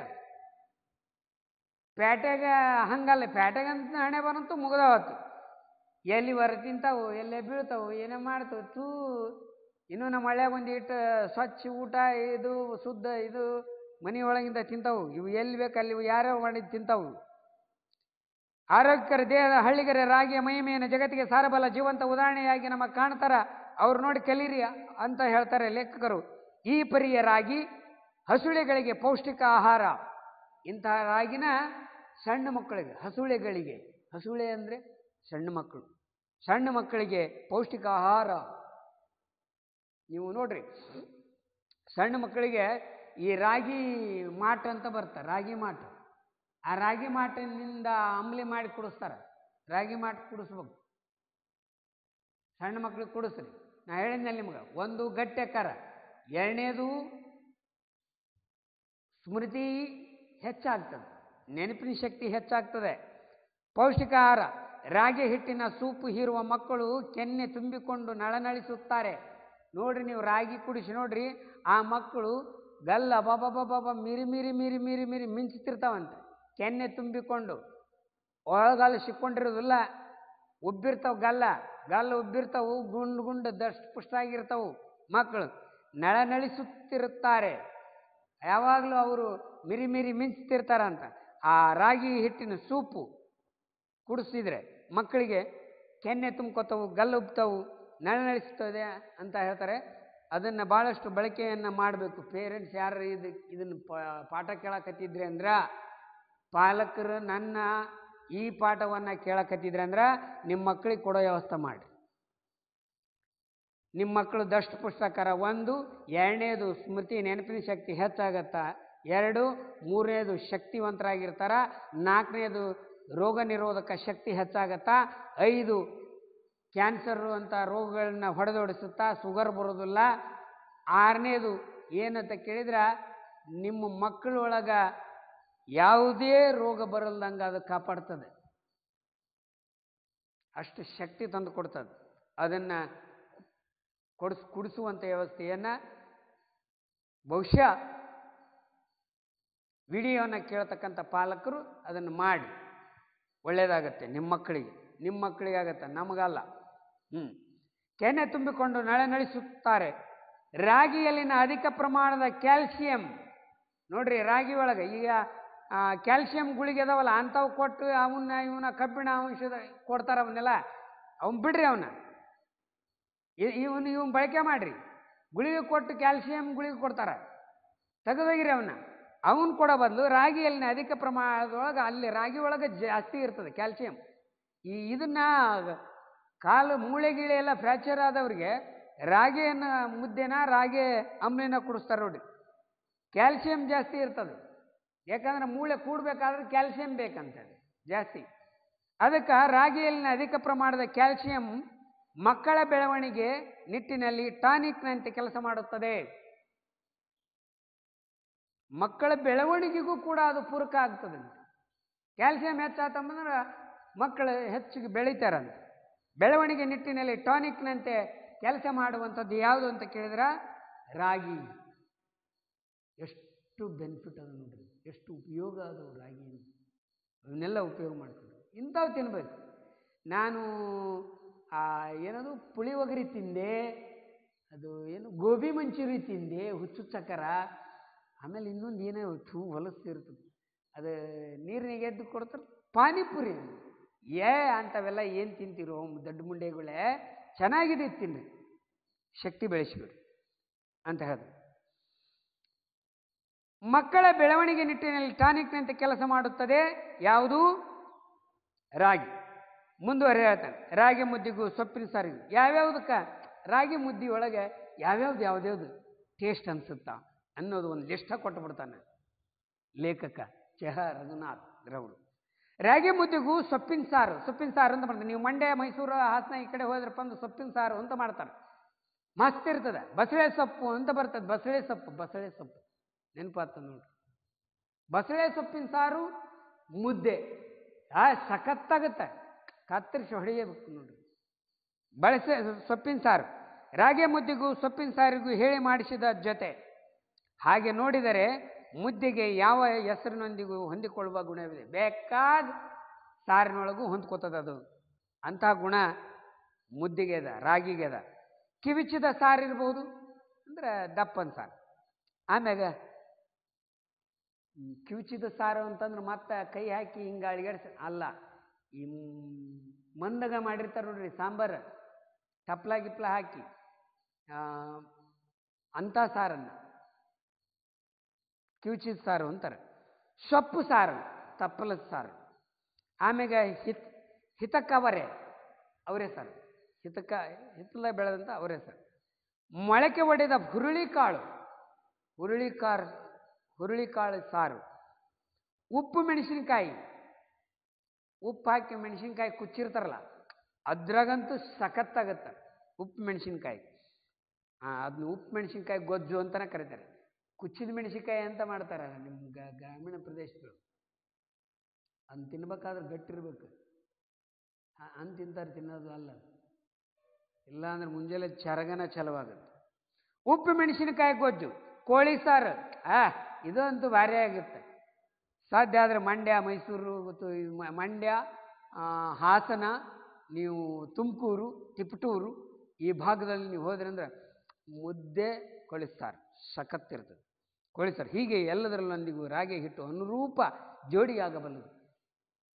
ಪೇಟೆಗೆ ಹಂಗಲ್ಲ, ಪೇಟೆಗಂತ ಹಣೆ ಬರಂತೂ ಮುಗ್ದವತ್ತು. ಎಲ್ಲಿ ಹೊರ ತಿಂತಾವು, ಎಲ್ಲೇ ಬೀಳ್ತಾವು, ಏನೇ ಮಾಡ್ತಾವು. ತೂ ಇನ್ನೂ ನಮ್ಮ ಹಳ್ಳ್ಯಾಗ ಒಂದು ಇಟ್ಟು ಸ್ವಚ್ಛ ಊಟ, ಇದು ಶುದ್ಧ, ಇದು ಮನೆಯೊಳಗಿಂದ ತಿಂತಾವು. ಇವು ಎಲ್ಲಿ ಬೇಕಲ್ಲಿ ಇವು ಯಾರ್ಯಾವ ಮಾಡಿದ್ದು ತಿಂತಾವು. ಆರೋಗ್ಯಕರ ದೇಹದ ಹಳ್ಳಿಗರ ರಾಗಿಯ ಮಹಿಮೆಯನ್ನು ಜಗತ್ತಿಗೆ ಸಾರಬಲ್ಲ ಜೀವಂತ ಉದಾಹರಣೆಯಾಗಿ ನಮಗೆ ಕಾಣ್ತಾರ. ಅವ್ರು ನೋಡಿ ಕಲೀರಿ ಅಂತ ಹೇಳ್ತಾರೆ ಲೇಖಕರು. ಈ ಪರಿಯ ರಾಗಿ ಹಸುಳೆಗಳಿಗೆ ಪೌಷ್ಟಿಕ ಆಹಾರ. ಇಂತಹ ರಾಗಿನ ಸಣ್ಣ ಮಕ್ಕಳಿಗೆ, ಹಸುಳೆಗಳಿಗೆ, ಹಸುಳೆ ಅಂದರೆ ಸಣ್ಣ ಮಕ್ಕಳು, ಸಣ್ಣ ಮಕ್ಕಳಿಗೆ ಪೌಷ್ಟಿಕ ಆಹಾರ. ನೀವು ನೋಡ್ರಿ, ಸಣ್ಣ ಮಕ್ಕಳಿಗೆ ಈ ರಾಗಿ ಮಾಟ ಅಂತ ಬರ್ತಾರೆ, ರಾಗಿ ಮಾಟ. ಆ ರಾಗಿ ಮಾಟಿನಿಂದ ಅಂಬ್ಲಿ ಮಾಡಿ ಕುಡಿಸ್ತಾರೆ. ರಾಗಿ ಮಾಟ ಕುಡಿಸ್ಬೇಕು, ಸಣ್ಣ ಮಕ್ಳಿಗೆ ಕುಡಿಸ್ರಿ. ನಾ ಹೇಳಿದ್ನಲ್ಲಿ ನಿಮ್ಗೆ, ಒಂದು ಗಟ್ಟಿ ಆಕಾರ, ಎರಡನೇದು ಸ್ಮೃತಿ ಹೆಚ್ಚಾಗ್ತದೆ, ನೆನಪಿನ ಶಕ್ತಿ ಹೆಚ್ಚಾಗ್ತದೆ. ಪೌಷ್ಟಿಕ ಆಹಾರ. ರಾಗಿ ಹಿಟ್ಟಿನ ಸೂಪು ಹೀರುವ ಮಕ್ಕಳು ಕೆನ್ನೆ ತುಂಬಿಕೊಂಡು ನಳನಳಿಸುತ್ತಾರೆ. ನೋಡ್ರಿ, ನೀವು ರಾಗಿ ಕುಡಿಸಿ ನೋಡ್ರಿ, ಆ ಮಕ್ಕಳು ಗಲ್ಲ ಬಾಬಾಬಾಬಾಬ ಮೀರಿ ಮೀರಿ ಮೀರಿ ಮೀರಿ ಮೀರಿ ಮಿಂಚ್ತಿರ್ತಾವಂತೆ. ಕೆನ್ನೆ ತುಂಬಿಕೊಂಡು ಒಳಗಾಲು ಸಿಕ್ಕೊಂಡಿರೋದಿಲ್ಲ, ಉಬ್ಬಿರ್ತಾವೆ ಗಲ್ಲ ಗಲ್ಲ ಉಬ್ಬಿರ್ತಾವು, ಗುಂಡು ಗುಂಡು ದಷ್ಟು ಪುಷ್ಟಾಗಿರ್ತಾವು. ಮಕ್ಕಳು ನಳನಳಿಸುತ್ತಿರುತ್ತಾರೆ, ಯಾವಾಗಲೂ ಅವರು ಮಿರಿ ಮಿರಿ ಮಿಂಚ್ತಿರ್ತಾರಂತ. ಆ ರಾಗಿ ಹಿಟ್ಟಿನ ಸೂಪು ಕುಡಿಸಿದ್ರೆ ಮಕ್ಕಳಿಗೆ ಕೆನ್ನೆ ತುಂಬ್ಕೋತವು, ಗಲ್ಲು ಉಬ್ತವು, ನಳನಳಿಸ್ತದೆ ಅಂತ ಹೇಳ್ತಾರೆ. ಅದನ್ನು ಭಾಳಷ್ಟು ಬಳಕೆಯನ್ನು ಮಾಡಬೇಕು. ಪೇರೆಂಟ್ಸ್ ಯಾರು ಇದು ಇದನ್ನು ಪಾಠ ಕೇಳಕತ್ತಿದ್ರಿ ಅಂದ್ರೆ, ಪಾಲಕರು ನನ್ನ ಈ ಪಾಠವನ್ನು ಕೇಳಕತ್ತಿದ್ರಿ ಅಂದ್ರೆ ನಿಮ್ಮ ಮಕ್ಕಳಿಗೆ ಕೊಡೋ ವ್ಯವಸ್ಥೆ ಮಾಡಿ. ನಿಮ್ಮ ಮಕ್ಕಳು ದಷ್ಟು ಪುಸ್ತಕರ. ಒಂದು, ಎರಡನೇದು ಸ್ಮೃತಿ ನೆನಪಿನ ಶಕ್ತಿ ಹೆಚ್ಚಾಗತ್ತಾ. ಎರಡು, ಮೂರನೇದು ಶಕ್ತಿವಂತರಾಗಿರ್ತಾರ. ನಾಲ್ಕನೇದು ರೋಗ ನಿರೋಧಕ ಶಕ್ತಿ ಹೆಚ್ಚಾಗತ್ತಾ. ಐದು, ಕ್ಯಾನ್ಸರು ಅಂತ ರೋಗಗಳನ್ನ ಹೊಡೆದೊಡಿಸುತ್ತಾ, ಶುಗರ್ ಬರೋದಿಲ್ಲ. ಆರನೇದು ಏನಂತ ಕೇಳಿದ್ರೆ ನಿಮ್ಮ ಮಕ್ಕಳೊಳಗೆ ಯಾವುದೇ ರೋಗ ಬರಲ್ದಂಗೆ ಅದು ಕಾಪಾಡ್ತದೆ. ಅಷ್ಟು ಶಕ್ತಿ ತಂದು ಕೊಡ್ತದೆ. ಅದನ್ನು ಕೊಡಿಸ್ ಕುಡಿಸುವಂಥ ವ್ಯವಸ್ಥೆಯನ್ನು ಬಹುಶಃ ವಿಡಿಯೋನ ಕೇಳ್ತಕ್ಕಂಥ ಪಾಲಕರು ಅದನ್ನು ಮಾಡಿ. ಒಳ್ಳೆಯದಾಗತ್ತೆ ನಿಮ್ಮ ಮಕ್ಕಳಿಗೆ, ನಿಮ್ಮ ಮಕ್ಕಳಿಗಾಗತ್ತೆ, ನಮಗಲ್ಲ. ಹ್ಞೂ ಕೆನೆ ತುಂಬಿಕೊಂಡು ನಳೆ ನಳಿಸುತ್ತಾರೆ. ರಾಗಿಯಲ್ಲಿನ ಅಧಿಕ ಪ್ರಮಾಣದ ಕ್ಯಾಲ್ಸಿಯಂ ನೋಡ್ರಿ, ರಾಗಿ ಒಳಗೆ ಈಗ ಕ್ಯಾಲ್ಸಿಯಂ ಗುಳಿಗೆ ಅದಾವಲ್ಲ, ಅಂಥವು ಕೊಟ್ಟು ಅವನ್ನ ಇವನ್ನ ಕಬ್ಬಿಣ ಅಂಶದ ಕೊಡ್ತಾರೆ. ಅವನ್ನೆಲ್ಲ ಅವನ್ ಬಿಡ್ರಿ, ಅವನ್ನ ಇವನು ಇವನ್ ಬಳಕೆ ಮಾಡ್ರಿ. ಗುಳಿಗೆ ಕೊಟ್ಟು ಕ್ಯಾಲ್ಸಿಯಂ ಗುಳಿಗೆ ಕೊಡ್ತಾರೆ, ತೆಗೆದೋಗಿರಿ ಅವನ್ನ. ಅವನ್ ಕೊಡೋ ಬದಲು ರಾಗಿಯಲ್ಲಿನ ಅಧಿಕ ಪ್ರಮಾಣದೊಳಗೆ, ಅಲ್ಲಿ ರಾಗಿ ಒಳಗೆ ಜಾಸ್ತಿ ಇರ್ತದೆ ಕ್ಯಾಲ್ಸಿಯಂ. ಈ ಇದನ್ನ ಕಾಲು ಮೂಳೆ ಗೀಳೆ ಎಲ್ಲ ಫ್ರ್ಯಾಕ್ಚರ್ ಆದವ್ರಿಗೆ ರಾಗಿಯನ್ನು ಮುದ್ದೆನ ರಾಗಿ ಅಂಬ್ಲಿನ ಕುಡಿಸ್ತಾರೆ ನೋಡಿ. ಕ್ಯಾಲ್ಸಿಯಂ ಜಾಸ್ತಿ ಇರ್ತದೆ. ಯಾಕಂದ್ರೆ ಮೂಳೆ ಕೂಡಬೇಕಾದ್ರೆ ಕ್ಯಾಲ್ಸಿಯಂ ಬೇಕಂತೇಳಿ ಜಾಸ್ತಿ. ಅದಕ್ಕೆ ರಾಗಿಯಲ್ಲಿನ ಅಧಿಕ ಪ್ರಮಾಣದ ಕ್ಯಾಲ್ಸಿಯಂ ಮಕ್ಕಳ ಬೆಳವಣಿಗೆ ನಿಟ್ಟಿನಲ್ಲಿ ಟಾನಿಕ್ನಂತೆ ಕೆಲಸ ಮಾಡುತ್ತದೆ. ಮಕ್ಕಳ ಬೆಳವಣಿಗೆಗೂ ಕೂಡ ಅದು ಪೂರಕ ಆಗ್ತದೆ. ಕ್ಯಾಲ್ಸಿಯಂ ಹೆಚ್ಚಾತಂದ್ರೆ ಮಕ್ಕಳು ಹೆಚ್ಚಿಗೆ ಬೆಳೀತಾರಂತೆ. ಬೆಳವಣಿಗೆ ನಿಟ್ಟಿನಲ್ಲಿ ಟಾನಿಕ್ನಂತೆ ಕೆಲಸ ಮಾಡುವಂಥದ್ದು ಯಾವುದು ಅಂತ ಕೇಳಿದ್ರೆ ರಾಗಿ. ಎಷ್ಟು ಬೆನಿಫಿಟ್ ಅದು ನೋಡ್ರಿ, ಎಷ್ಟು ಉಪಯೋಗ ಅದು ರಾಗಿ. ಅವನ್ನೆಲ್ಲ ಉಪಯೋಗ ಮಾಡ್ಕೊಂಡು ಇಂಥವು ತಿನ್ಬೇಕು. ನಾನು ಏನದು ಪುಳಿಯೋಗರೆ ತಿಂದೆ, ಅದು ಏನು ಗೋಬಿ ಮಂಚೂರಿ ತಿಂದೆ, ಹುಚ್ಚು ಚಕ್ಕರ. ಆಮೇಲೆ ಇನ್ನೊಂದು ಏನೋ ಥೂ ಹೊಲಸ್ತಿರ್ತದೆ, ಅದು ನೀರಿನಾಗೆ ಎದ್ದು ಕೊಡ್ತಾರೆ ಪಾನಿಪುರಿ. ಏ ಅಂಥವೆಲ್ಲ ಏನು ತಿಂತೀರೋ ದೊಡ್ಡ ಮುಂಡೆಗಳೇ, ಚೆನ್ನಾಗಿದೆ ತಿನ್ನಿರಿ, ಶಕ್ತಿ ಬೆಳೆಸಿಬಿಡ್ರಿ ಅಂತ ಹೇಳಿದ್ರು. ಮಕ್ಕಳ ಬೆಳವಣಿಗೆ ನಿಟ್ಟಿನಲ್ಲಿ ಟಾನಿಕ್ನಂತೆ ಕೆಲಸ ಮಾಡುತ್ತದೆ ಯಾವುದು? ರಾಗಿ. ಮುಂದುವರೆ ಹೇಳ್ತಾನೆ, ರಾಗಿ ಮುದ್ದಿಗೂ ಸೊಪ್ಪಿನ ಸಾರಿಗೂ. ಯಾವ್ಯಾವುದಕ್ಕೆ ರಾಗಿ ಮುದ್ದಿ ಒಳಗೆ ಯಾವ್ಯಾವ್ದು ಯಾವ್ದ್ಯಾವ್ದು ಟೇಸ್ಟ್ ಅನ್ಸುತ್ತಾ ಅನ್ನೋದು ಒಂದು ಲಿಸ್ಟ ಕೊಟ್ಟುಬಿಡ್ತಾನೆ ಲೇಖಕ ಚಹ ರಘುನಾಥ್ ರವರು. ರಾಗಿ ಮುದ್ದಿಗೂ ಸೊಪ್ಪಿನ ಸಾರು, ಸೊಪ್ಪಿನ ಸಾರು ಅಂತ ಮಾಡ್ತಾರೆ. ನೀವು ಮಂಡ್ಯ, ಮೈಸೂರು, ಹಾಸನ ಈ ಕಡೆ ಹೋದ್ರಪ್ಪ ಅಂದ್ರೆ ಸೊಪ್ಪಿನ ಸಾರು ಅಂತ ಮಾಡ್ತಾರೆ, ಮಸ್ತ್ ಇರ್ತದೆ. ಬಸಳೆ ಸೊಪ್ಪು ಅಂತ ಬರ್ತದೆ, ಬಸಳೆ ಸೊಪ್ಪು, ಬಸಳೆ ಸೊಪ್ಪು ನೆನಪಾಗ್ತದೆ ನೋಡ್ರಿ. ಬಸಳೆ ಸೊಪ್ಪಿನ ಸಾರು ಮುದ್ದೆ ಆ ಸಖತ್ತಾಗುತ್ತೆ, ಕತ್ತರಿಸಿ ಹೊಡೆಯಬೇಕು ನೋಡ್ರಿ. ಬಳಸೆ ಸೊಪ್ಪಿನ ಸಾರು ರಾಗಿ ಮುದ್ದಿಗೂ ಸೊಪ್ಪಿನ ಸಾರಿಗೂ ಹೇಳಿ ಮಾಡಿಸಿದ ಜೊತೆ. ಹಾಗೆ ನೋಡಿದರೆ ಮುದ್ದೆಗೆ ಯಾವ ಹೆಸರಿನೊಂದಿಗೂ ಹೊಂದಿಕೊಳ್ಳುವ ಗುಣವಿದೆ. ಬೇಕಾದ ಸಾರಿನೊಳಗೂ ಹೊಂದ್ಕೋತದ ಅದು. ಅಂತಹ ಗುಣ ಮುದ್ದಿಗೆ ಅದ, ರಾಗಿಗೆ ಅದ. ಕಿವಿಚಿದ ಸಾರು ಇರ್ಬೋದು ಅಂದ್ರೆ ದಪ್ಪನ ಸಾರು. ಆಮ್ಯಾಗ ಕಿವಿಚಿದ ಸಾರು ಅಂತಂದ್ರೆ ಮತ್ತೆ ಕೈ ಹಾಕಿ ಹಿಂಗೆ ಅಳಿಗಾಡ್ಸ ಅಲ್ಲ, ಈ ಮಂದಗ ಮಾಡಿರ್ತಾರೆ ನೋಡ್ರಿ ಸಾಂಬಾರು, ತಪ್ಲ ಗಿಪ್ಲ ಹಾಕಿ ಅಂಥ ಸಾರನ್ನು ಕಿವಿಚಿದ ಸಾರು ಅಂತಾರೆ. ಸೊಪ್ಪು ಸಾರು ತಪ್ಪಲದ ಸಾರು. ಆಮ್ಯಾಗ ಹಿತ್ ಹಿತಕವರೆ ಅವರೇ ಸಾರು, ಹಿತಕ ಹಿತ್ತಲ ಬೆಳೆದಂಥ ಅವರೇ ಸಾರು. ಮೊಳಕೆ ಒಡೆದ ಹುರುಳಿಕಾಳು, ಹುರುಳಿಕಾಳು ಹುರುಳಿಕಾಳು ಸಾರು. ಉಪ್ಪು ಮೆಣಸಿನ್ಕಾಯಿ, ಉಪ್ಪು ಹಾಕಿ ಮೆಣಸಿನ್ಕಾಯಿ ಕುಚ್ಚಿರ್ತಾರಲ್ಲ ಅದ್ರಾಗಂತೂ ಸಖತ್ತಾಗತ್ತೆ ಉಪ್ಪು ಮೆಣಸಿನ್ಕಾಯಿ. ಹಾಂ, ಅದನ್ನ ಉಪ್ಪು ಮೆಣಸಿನ್ಕಾಯಿ ಗೊಜ್ಜು ಅಂತಲೇ ಕರೀತಾರೆ. ಕುಚ್ಚಿದ ಮೆಣಸಿನ್ಕಾಯಿ ಅಂತ ಮಾಡ್ತಾರೆ ನಿಮ್ಮ ಗ್ರಾಮೀಣ ಪ್ರದೇಶಗಳು. ಅದನ್ನ ತಿನ್ಬೇಕಾದ್ರೆ ಗಟ್ಟಿರ್ಬೇಕು, ಅಂತ ತಿಂತಾರೆ, ತಿನ್ನೋದು ಅಲ್ಲ. ಇಲ್ಲಾಂದ್ರೆ ಮುಂಜಾನೆ ಚರಗನ ಚಲವಾಗುತ್ತೆ. ಉಪ್ಪು ಮೆಣಸಿನಕಾಯಿ ಗೊಜ್ಜು, ಕೋಳಿ ಸಾರು. ಆ ಇದು ಅಂತೂ ಭಾರಿ ಆಗುತ್ತೆ. ಸಾಧ್ಯ ಆದರೆ ಮಂಡ್ಯ, ಮೈಸೂರು ಮತ್ತು ಮಂಡ್ಯ, ಹಾಸನ, ನೀವು ತುಮಕೂರು, ತಿಪಟೂರು ಈ ಭಾಗದಲ್ಲಿ ನೀವು ಹೋದ್ರಂದ್ರೆ ಮುದ್ದೆ ಕೋಳಿ ಸಾರು ಸಖತ್ತಿರ್ತದೆ. ಕೋಳಿ ಸಾರು ಹೀಗೆ ಎಲ್ಲದರಲ್ಲೊಂದಿಗೂ ರಾಗಿ ಹಿಟ್ಟು ಅನುರೂಪ ಜೋಡಿಯಾಗಬಲ್ಲದು.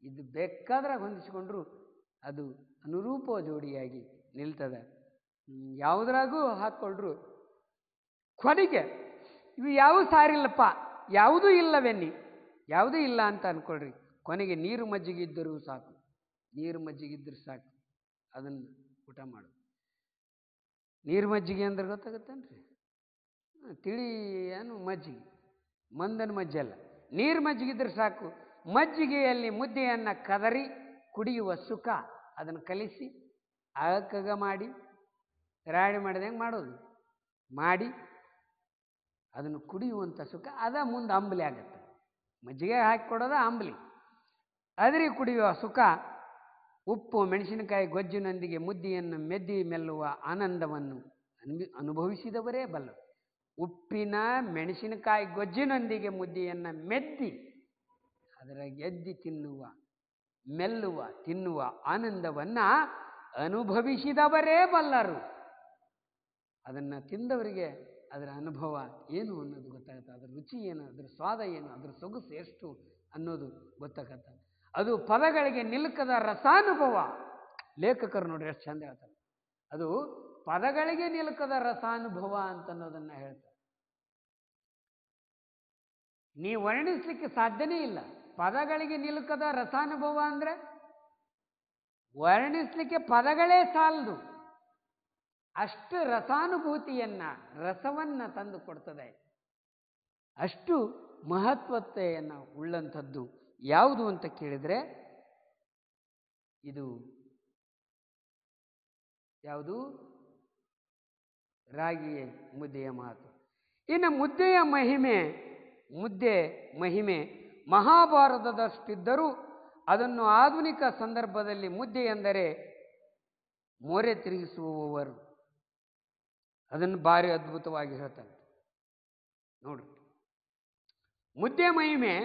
ಇದು ಬೇಕಾದ್ರೆ ಹೊಂದಿಸಿಕೊಂಡ್ರು ಅದು ಅನುರೂಪ ಜೋಡಿಯಾಗಿ ನಿಲ್ತದೆ. ಯಾವುದ್ರಾಗೂ ಹಾಕ್ಕೊಳ್ರು ಕೊನೆಗೆ ಇವು ಯಾವ ಸಾರಿಲ್ಲಪ್ಪ, ಯಾವುದೂ ಇಲ್ಲವೆನ್ನಿ, ಯಾವುದೂ ಇಲ್ಲ ಅಂತ ಅಂದ್ಕೊಳ್ರಿ, ಕೊನೆಗೆ ನೀರು ಮಜ್ಜಿಗೆ ಇದ್ದರೂ ಸಾಕು, ನೀರು ಮಜ್ಜಿಗೆ ಇದ್ದರೂ ಸಾಕು, ಅದನ್ನು ಊಟ ಮಾಡು. ನೀರು ಮಜ್ಜಿಗೆ ಅಂದ್ರೆ ಗೊತ್ತಾಗತ್ತೇನ್ರಿ? ತಿಳಿ ಏನು ಮಜ್ಜಿಗೆ, ಮಂದನ ಮಜ್ಜಿ ಅಲ್ಲ, ನೀರು ಮಜ್ಜಿಗಿದ್ರೆ ಸಾಕು. ಮಜ್ಜಿಗೆಯಲ್ಲಿ ಮುದ್ದೆಯನ್ನು ಕದರಿ ಕುಡಿಯುವ ಸುಖ, ಅದನ್ನು ಕಲಿಸಿ ಅಳಕಗ ಮಾಡಿ ರಾಡಿ ಮಾಡಿದಂಗೆ ಮಾಡೋದು, ಮಾಡಿ ಅದನ್ನು ಕುಡಿಯುವಂಥ ಸುಖ ಅದ ಮುಂದೆ ಅಂಬಲಿ ಆಗುತ್ತೆ. ಮಜ್ಜಿಗೆ ಹಾಕಿ ಕೊಡೋದ ಅಂಬಲಿ, ಅದರಿ ಕುಡಿಯುವ ಸುಖ ಉಪ್ಪು ಮೆಣಸಿನಕಾಯಿ ಗೊಜ್ಜಿನೊಂದಿಗೆ ಮುದ್ದೆಯನ್ನು ಮೆದ್ದಿ ಮೆಲ್ಲುವ ಆನಂದವನ್ನು ಅನ್ವಿ ಅನುಭವಿಸಿದವರೇ ಬಲ್ಲರು. ಉಪ್ಪಿನ ಮೆಣಸಿನಕಾಯಿ ಗೊಜ್ಜಿನೊಂದಿಗೆ ಮುದ್ದೆಯನ್ನು ಮೆದ್ದಿ ಅದರ ಎದ್ದಿ ತಿನ್ನುವ ಮೆಲ್ಲುವ ತಿನ್ನುವ ಆನಂದವನ್ನು ಅನುಭವಿಸಿದವರೇ ಬಲ್ಲರು. ಅದನ್ನು ತಿಂದವರಿಗೆ ಅದರ ಅನುಭವ ಏನು ಅನ್ನೋದು ಗೊತ್ತಾಗುತ್ತೆ, ಅದರ ರುಚಿ ಏನು, ಅದರ ಸ್ವಾದ ಏನು, ಅದರ ಸೊಗಸು ಎಷ್ಟು ಅನ್ನೋದು ಗೊತ್ತಾಗತ್ತೆ. ಅದು ಪದಗಳಿಗೆ ನಿಲುಕದ ರಸಾನುಭವ. ಲೇಖಕರು ನೋಡ್ರಿ ಎಷ್ಟು ಚಂದ ಹೇಳ್ತಾರೆ, ಅದು ಪದಗಳಿಗೆ ನಿಲುಕದ ರಸಾನುಭವ ಅಂತನ್ನೋದನ್ನು ಹೇಳ್ತಾರೆ. ನೀವು ವರ್ಣಿಸ್ಲಿಕ್ಕೆ ಸಾಧ್ಯನೇ ಇಲ್ಲ. ಪದಗಳಿಗೆ ನಿಲುಕದ ರಸಾನುಭವ ಅಂದರೆ ವರ್ಣಿಸ್ಲಿಕ್ಕೆ ಪದಗಳೇ ಸಾಲದು, ಅಷ್ಟು ರಸಾನುಭೂತಿಯನ್ನ ರಸವನ್ನ ತಂದು ಕೊಡ್ತದೆ. ಅಷ್ಟು ಮಹತ್ವತೆಯನ್ನು ಉಳ್ಳಂಥದ್ದು ಯಾವುದು ಅಂತ ಕೇಳಿದರೆ ಇದು ಯಾವುದು? ರಾಗಿ ಮುದ್ದೆಯ ಮಹತ್ವ. ಇನ್ನು ಮುದ್ದೆಯ ಮಹಿಮೆ, ಮುದ್ದೆ ಮಹಿಮೆ ಮಹಾಭಾರತದಷ್ಟಿದ್ದರೂ ಅದನ್ನು ಆಧುನಿಕ ಸಂದರ್ಭದಲ್ಲಿ ಮುದ್ದೆ ಎಂದರೆ ಮೋರೆ ತಿರುಗಿಸುವವರು ಅದನ್ನು ಭಾರಿ ಅದ್ಭುತವಾಗಿ ಹೇಳ್ತಾರೆ ನೋಡ್ರಿ. ಮುದ್ದೆ ಮಹಿಮೆ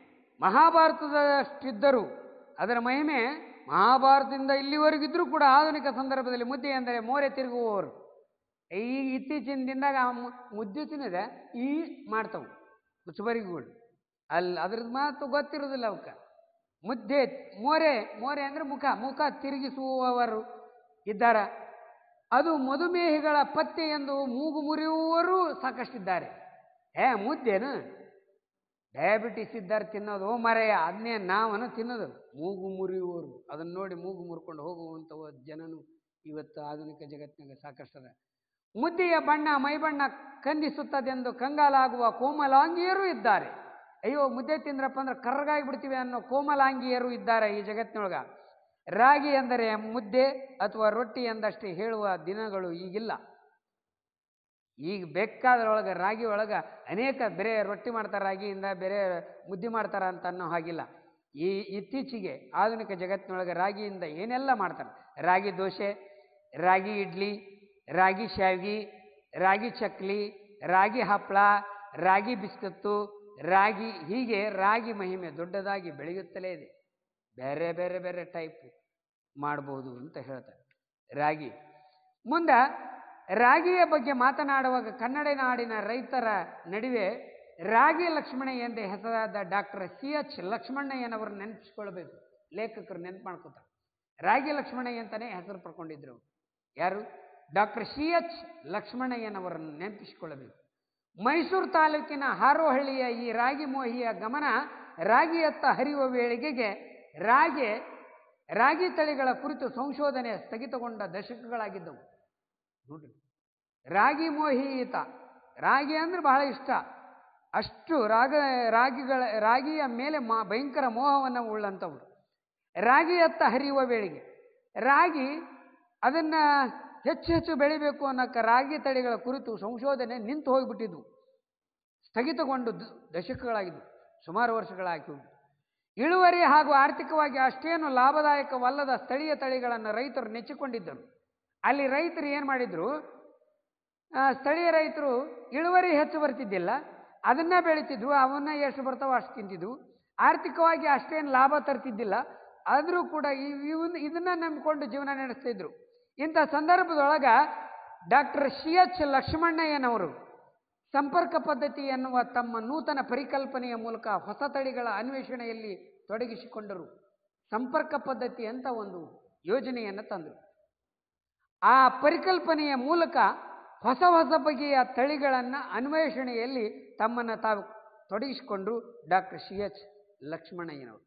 ಮಹಾಭಾರತದಷ್ಟಿದ್ದರೂ ಅದರ ಮಹಿಮೆ ಮಹಾಭಾರತದಿಂದ ಇಲ್ಲಿವರೆಗಿದ್ರೂ ಕೂಡ ಆಧುನಿಕ ಸಂದರ್ಭದಲ್ಲಿ ಮುದ್ದೆ ಎಂದರೆ ಮೋರೆ ತಿರುಗುವವರು. ಈ ಇತ್ತೀಚಿನ ದಿನದಾಗ ಮುದ್ದೆ ತಿನ್ನದೆ ಈ ಮಾಡ್ತಾವೆ ಮುಚ್ಚಬರಿಗಳು, ಅಲ್ಲಿ ಅದ್ರದ್ದು ಮಾತು ಗೊತ್ತಿರೋದಿಲ್ಲ ಅವಕ್ಕೆ. ಮುದ್ದೆ ಮೋರೆ, ಮೋರೆ ಅಂದರೆ ಮುಖ, ಮುಖ ತಿರುಗಿಸುವವರು ಇದ್ದಾರ. ಅದು ಮಧುಮೇಹಿಗಳ ಪಥ್ಯ ಎಂದು ಮೂಗು ಮುರಿಯುವವರು ಸಾಕಷ್ಟಿದ್ದಾರೆ. ಏ ಮುದ್ದೇನು ಡಯಾಬಿಟಿಸ್ ಇದ್ದಾರೆ ತಿನ್ನೋದು, ಓ ಮರೆಯ ಅದನ್ನೇ ನಾವನು ತಿನ್ನೋದು. ಮೂಗು ಮುರಿಯುವವರು ಅದನ್ನು ನೋಡಿ ಮೂಗು ಮುರ್ಕೊಂಡು ಹೋಗುವಂಥ ಜನನು ಇವತ್ತು ಆಧುನಿಕ ಜಗತ್ತಿನಾಗ ಸಾಕಷ್ಟದ. ಮುದ್ದೆಯ ಬಣ್ಣ ಮೈಬಣ್ಣ ಕಂದಿಸುತ್ತದೆಂದು ಕಂಗಾಲಾಗುವ ಕೋಮಲಾಂಗಿಯರು ಇದ್ದಾರೆ. ಅಯ್ಯೋ ಮುದ್ದೆ ತಿಂದ್ರಪ್ಪ ಅಂದ್ರೆ ಕರ್ರಗಾಗಿ ಬಿಡ್ತೀವಿ ಅನ್ನೋ ಕೋಮಲಾಂಗಿಯರು ಇದ್ದಾರೆ ಈ ಜಗತ್ತಿನೊಳಗ. ರಾಗಿ ಎಂದರೆ ಮುದ್ದೆ ಅಥವಾ ರೊಟ್ಟಿ ಎಂದಷ್ಟೇ ಹೇಳುವ ದಿನಗಳು ಈಗಿಲ್ಲ. ಈಗ ಬೇಕಾದ್ರೊಳಗೆ ರಾಗಿ ಒಳಗೆ ಅನೇಕ ಬೇರೆ ರೊಟ್ಟಿ ಮಾಡ್ತಾರೆ, ರಾಗಿಯಿಂದ ಬೇರೆ ಮುದ್ದೆ ಮಾಡ್ತಾರೆ ಅಂತ ಅನ್ನೋ ಹಾಗಿಲ್ಲ. ಈ ಇತ್ತೀಚೆಗೆ ಆಧುನಿಕ ಜಗತ್ತಿನೊಳಗೆ ರಾಗಿಯಿಂದ ಏನೆಲ್ಲ ಮಾಡ್ತಾರೆ, ರಾಗಿ ದೋಸೆ, ರಾಗಿ ಇಡ್ಲಿ, ರಾಗಿ ಶಾವಿಗೆ, ರಾಗಿ ಚಕ್ಲಿ, ರಾಗಿ ಹಪ್ಪಳ, ರಾಗಿ ಬಿಸ್ಕತ್ತು, ರಾಗಿ, ಹೀಗೆ ರಾಗಿ ಮಹಿಮೆ ದೊಡ್ಡದಾಗಿ ಬೆಳೆಯುತ್ತಲೇ ಇದೆ. ಬೇರೆ ಬೇರೆ ಬೇರೆ ಟೈಪ್ ಮಾಡ್ಬೋದು ಅಂತ ಹೇಳ್ತಾರೆ ರಾಗಿ. ಮುಂದೆ ರಾಗಿಯ ಬಗ್ಗೆ ಮಾತನಾಡುವಾಗ ಕನ್ನಡ ನಾಡಿನ ರೈತರ ನಡುವೆ ರಾಗಿ ಲಕ್ಷ್ಮಣಯ್ಯ ಎಂದೇ ಹೆಸರಾದ ಡಾಕ್ಟರ್ ಸಿ ಎಚ್ ಲಕ್ಷ್ಮಣಯ್ಯನವರು ನೆನಪಿಸ್ಕೊಳ್ಬೇಕು. ಲೇಖಕರು ನೆನಪು ಮಾಡ್ಕೋತಾರೆ. ರಾಗಿ ಲಕ್ಷ್ಮಣಯ್ಯ ಅಂತಲೇ ಹೆಸರು ಪಡ್ಕೊಂಡಿದ್ರು. ಯಾರು? ಡಾಕ್ಟರ್ ಸಿ ಎಚ್ ಲಕ್ಷ್ಮಣಯ್ಯನವರನ್ನು ನೆನಪಿಸಿಕೊಳ್ಳಬೇಕು. ಮೈಸೂರು ತಾಲೂಕಿನ ಹಾರೋಹಳ್ಳಿಯ ಈ ರಾಗಿ ಮೋಹಿಯ ಗಮನ ರಾಗಿಯತ್ತ ಹರಿಯುವ ವೇಳೆಗೆ ರಾಗಿ ರಾಗಿ ತಳಿಗಳ ಕುರಿತು ಸಂಶೋಧನೆ ಸ್ಥಗಿತಗೊಂಡ ದಶಕಗಳಾಗಿದ್ದವು. ನೋಡ್ರಿ, ರಾಗಿ ಮೋಹಿಯಿತ, ರಾಗಿ ಅಂದರೆ ಬಹಳ ಇಷ್ಟ, ಅಷ್ಟು ರಾಗ ರಾಗಿಗಳ ರಾಗಿಯ ಮೇಲೆ ಮಾ ಭಯಂಕರ ಮೋಹವನ್ನು ಉಳ್ಳಂಥವ್ರು. ರಾಗಿಯತ್ತ ಹರಿಯುವ ವೇಳೆಗೆ ರಾಗಿ ಅದನ್ನು ಹೆಚ್ಚು ಹೆಚ್ಚು ಬೆಳಿಬೇಕು ಅನ್ನೋಕ್ಕೆ ರಾಗಿ ತಳಿಗಳ ಕುರಿತು ಸಂಶೋಧನೆ ನಿಂತು ಹೋಗಿಬಿಟ್ಟಿದ್ವು, ಸ್ಥಗಿತಗೊಂಡು ದಶಕಗಳಾಗಿದ್ದವು, ಸುಮಾರು ವರ್ಷಗಳಾಗಿವೆ. ಇಳುವರಿ ಹಾಗೂ ಆರ್ಥಿಕವಾಗಿ ಅಷ್ಟೇನು ಲಾಭದಾಯಕವಲ್ಲದ ಸ್ಥಳೀಯ ತಳಿಗಳನ್ನು ರೈತರು ನೆಚ್ಚಿಕೊಂಡಿದ್ದರು. ಅಲ್ಲಿ ರೈತರು ಏನು ಮಾಡಿದರು, ಸ್ಥಳೀಯ ರೈತರು ಇಳುವರಿ ಹೆಚ್ಚು ಬರ್ತಿದ್ದಿಲ್ಲ, ಅದನ್ನೇ ಬೆಳೀತಿದ್ವು, ಅವನ್ನ ಎಷ್ಟು ಬರ್ತಾವೋ ಅಷ್ಟು ತಿಂತಿದ್ವು. ಆರ್ಥಿಕವಾಗಿ ಅಷ್ಟೇನು ಲಾಭ ತರ್ತಿದ್ದಿಲ್ಲ, ಆದರೂ ಕೂಡ ಇವನ್ನ ಇದನ್ನು ನಂಬಿಕೊಂಡು ಜೀವನ ನಡೆಸ್ತಿದ್ರು. ಇಂಥ ಸಂದರ್ಭದೊಳಗೆ ಡಾಕ್ಟರ್ ಸಿ ಎಚ್ ಲಕ್ಷ್ಮಣಯ್ಯನವರು ಸಂಪರ್ಕ ಪದ್ಧತಿ ಎನ್ನುವ ತಮ್ಮ ನೂತನ ಪರಿಕಲ್ಪನೆಯ ಮೂಲಕ ಹೊಸ ತಳಿಗಳ ಅನ್ವೇಷಣೆಯಲ್ಲಿ ತೊಡಗಿಸಿಕೊಂಡರು. ಸಂಪರ್ಕ ಪದ್ಧತಿ ಅಂತ ಒಂದು ಯೋಜನೆಯನ್ನು ತಂದರು. ಆ ಪರಿಕಲ್ಪನೆಯ ಮೂಲಕ ಹೊಸ ಹೊಸ ಬಗೆಯ ತಳಿಗಳನ್ನು ಅನ್ವೇಷಣೆಯಲ್ಲಿ ತಮ್ಮನ್ನು ತಾವು ತೊಡಗಿಸಿಕೊಂಡ್ರು ಡಾಕ್ಟರ್ ಸಿ ಎಚ್ ಲಕ್ಷ್ಮಣಯ್ಯನವರು.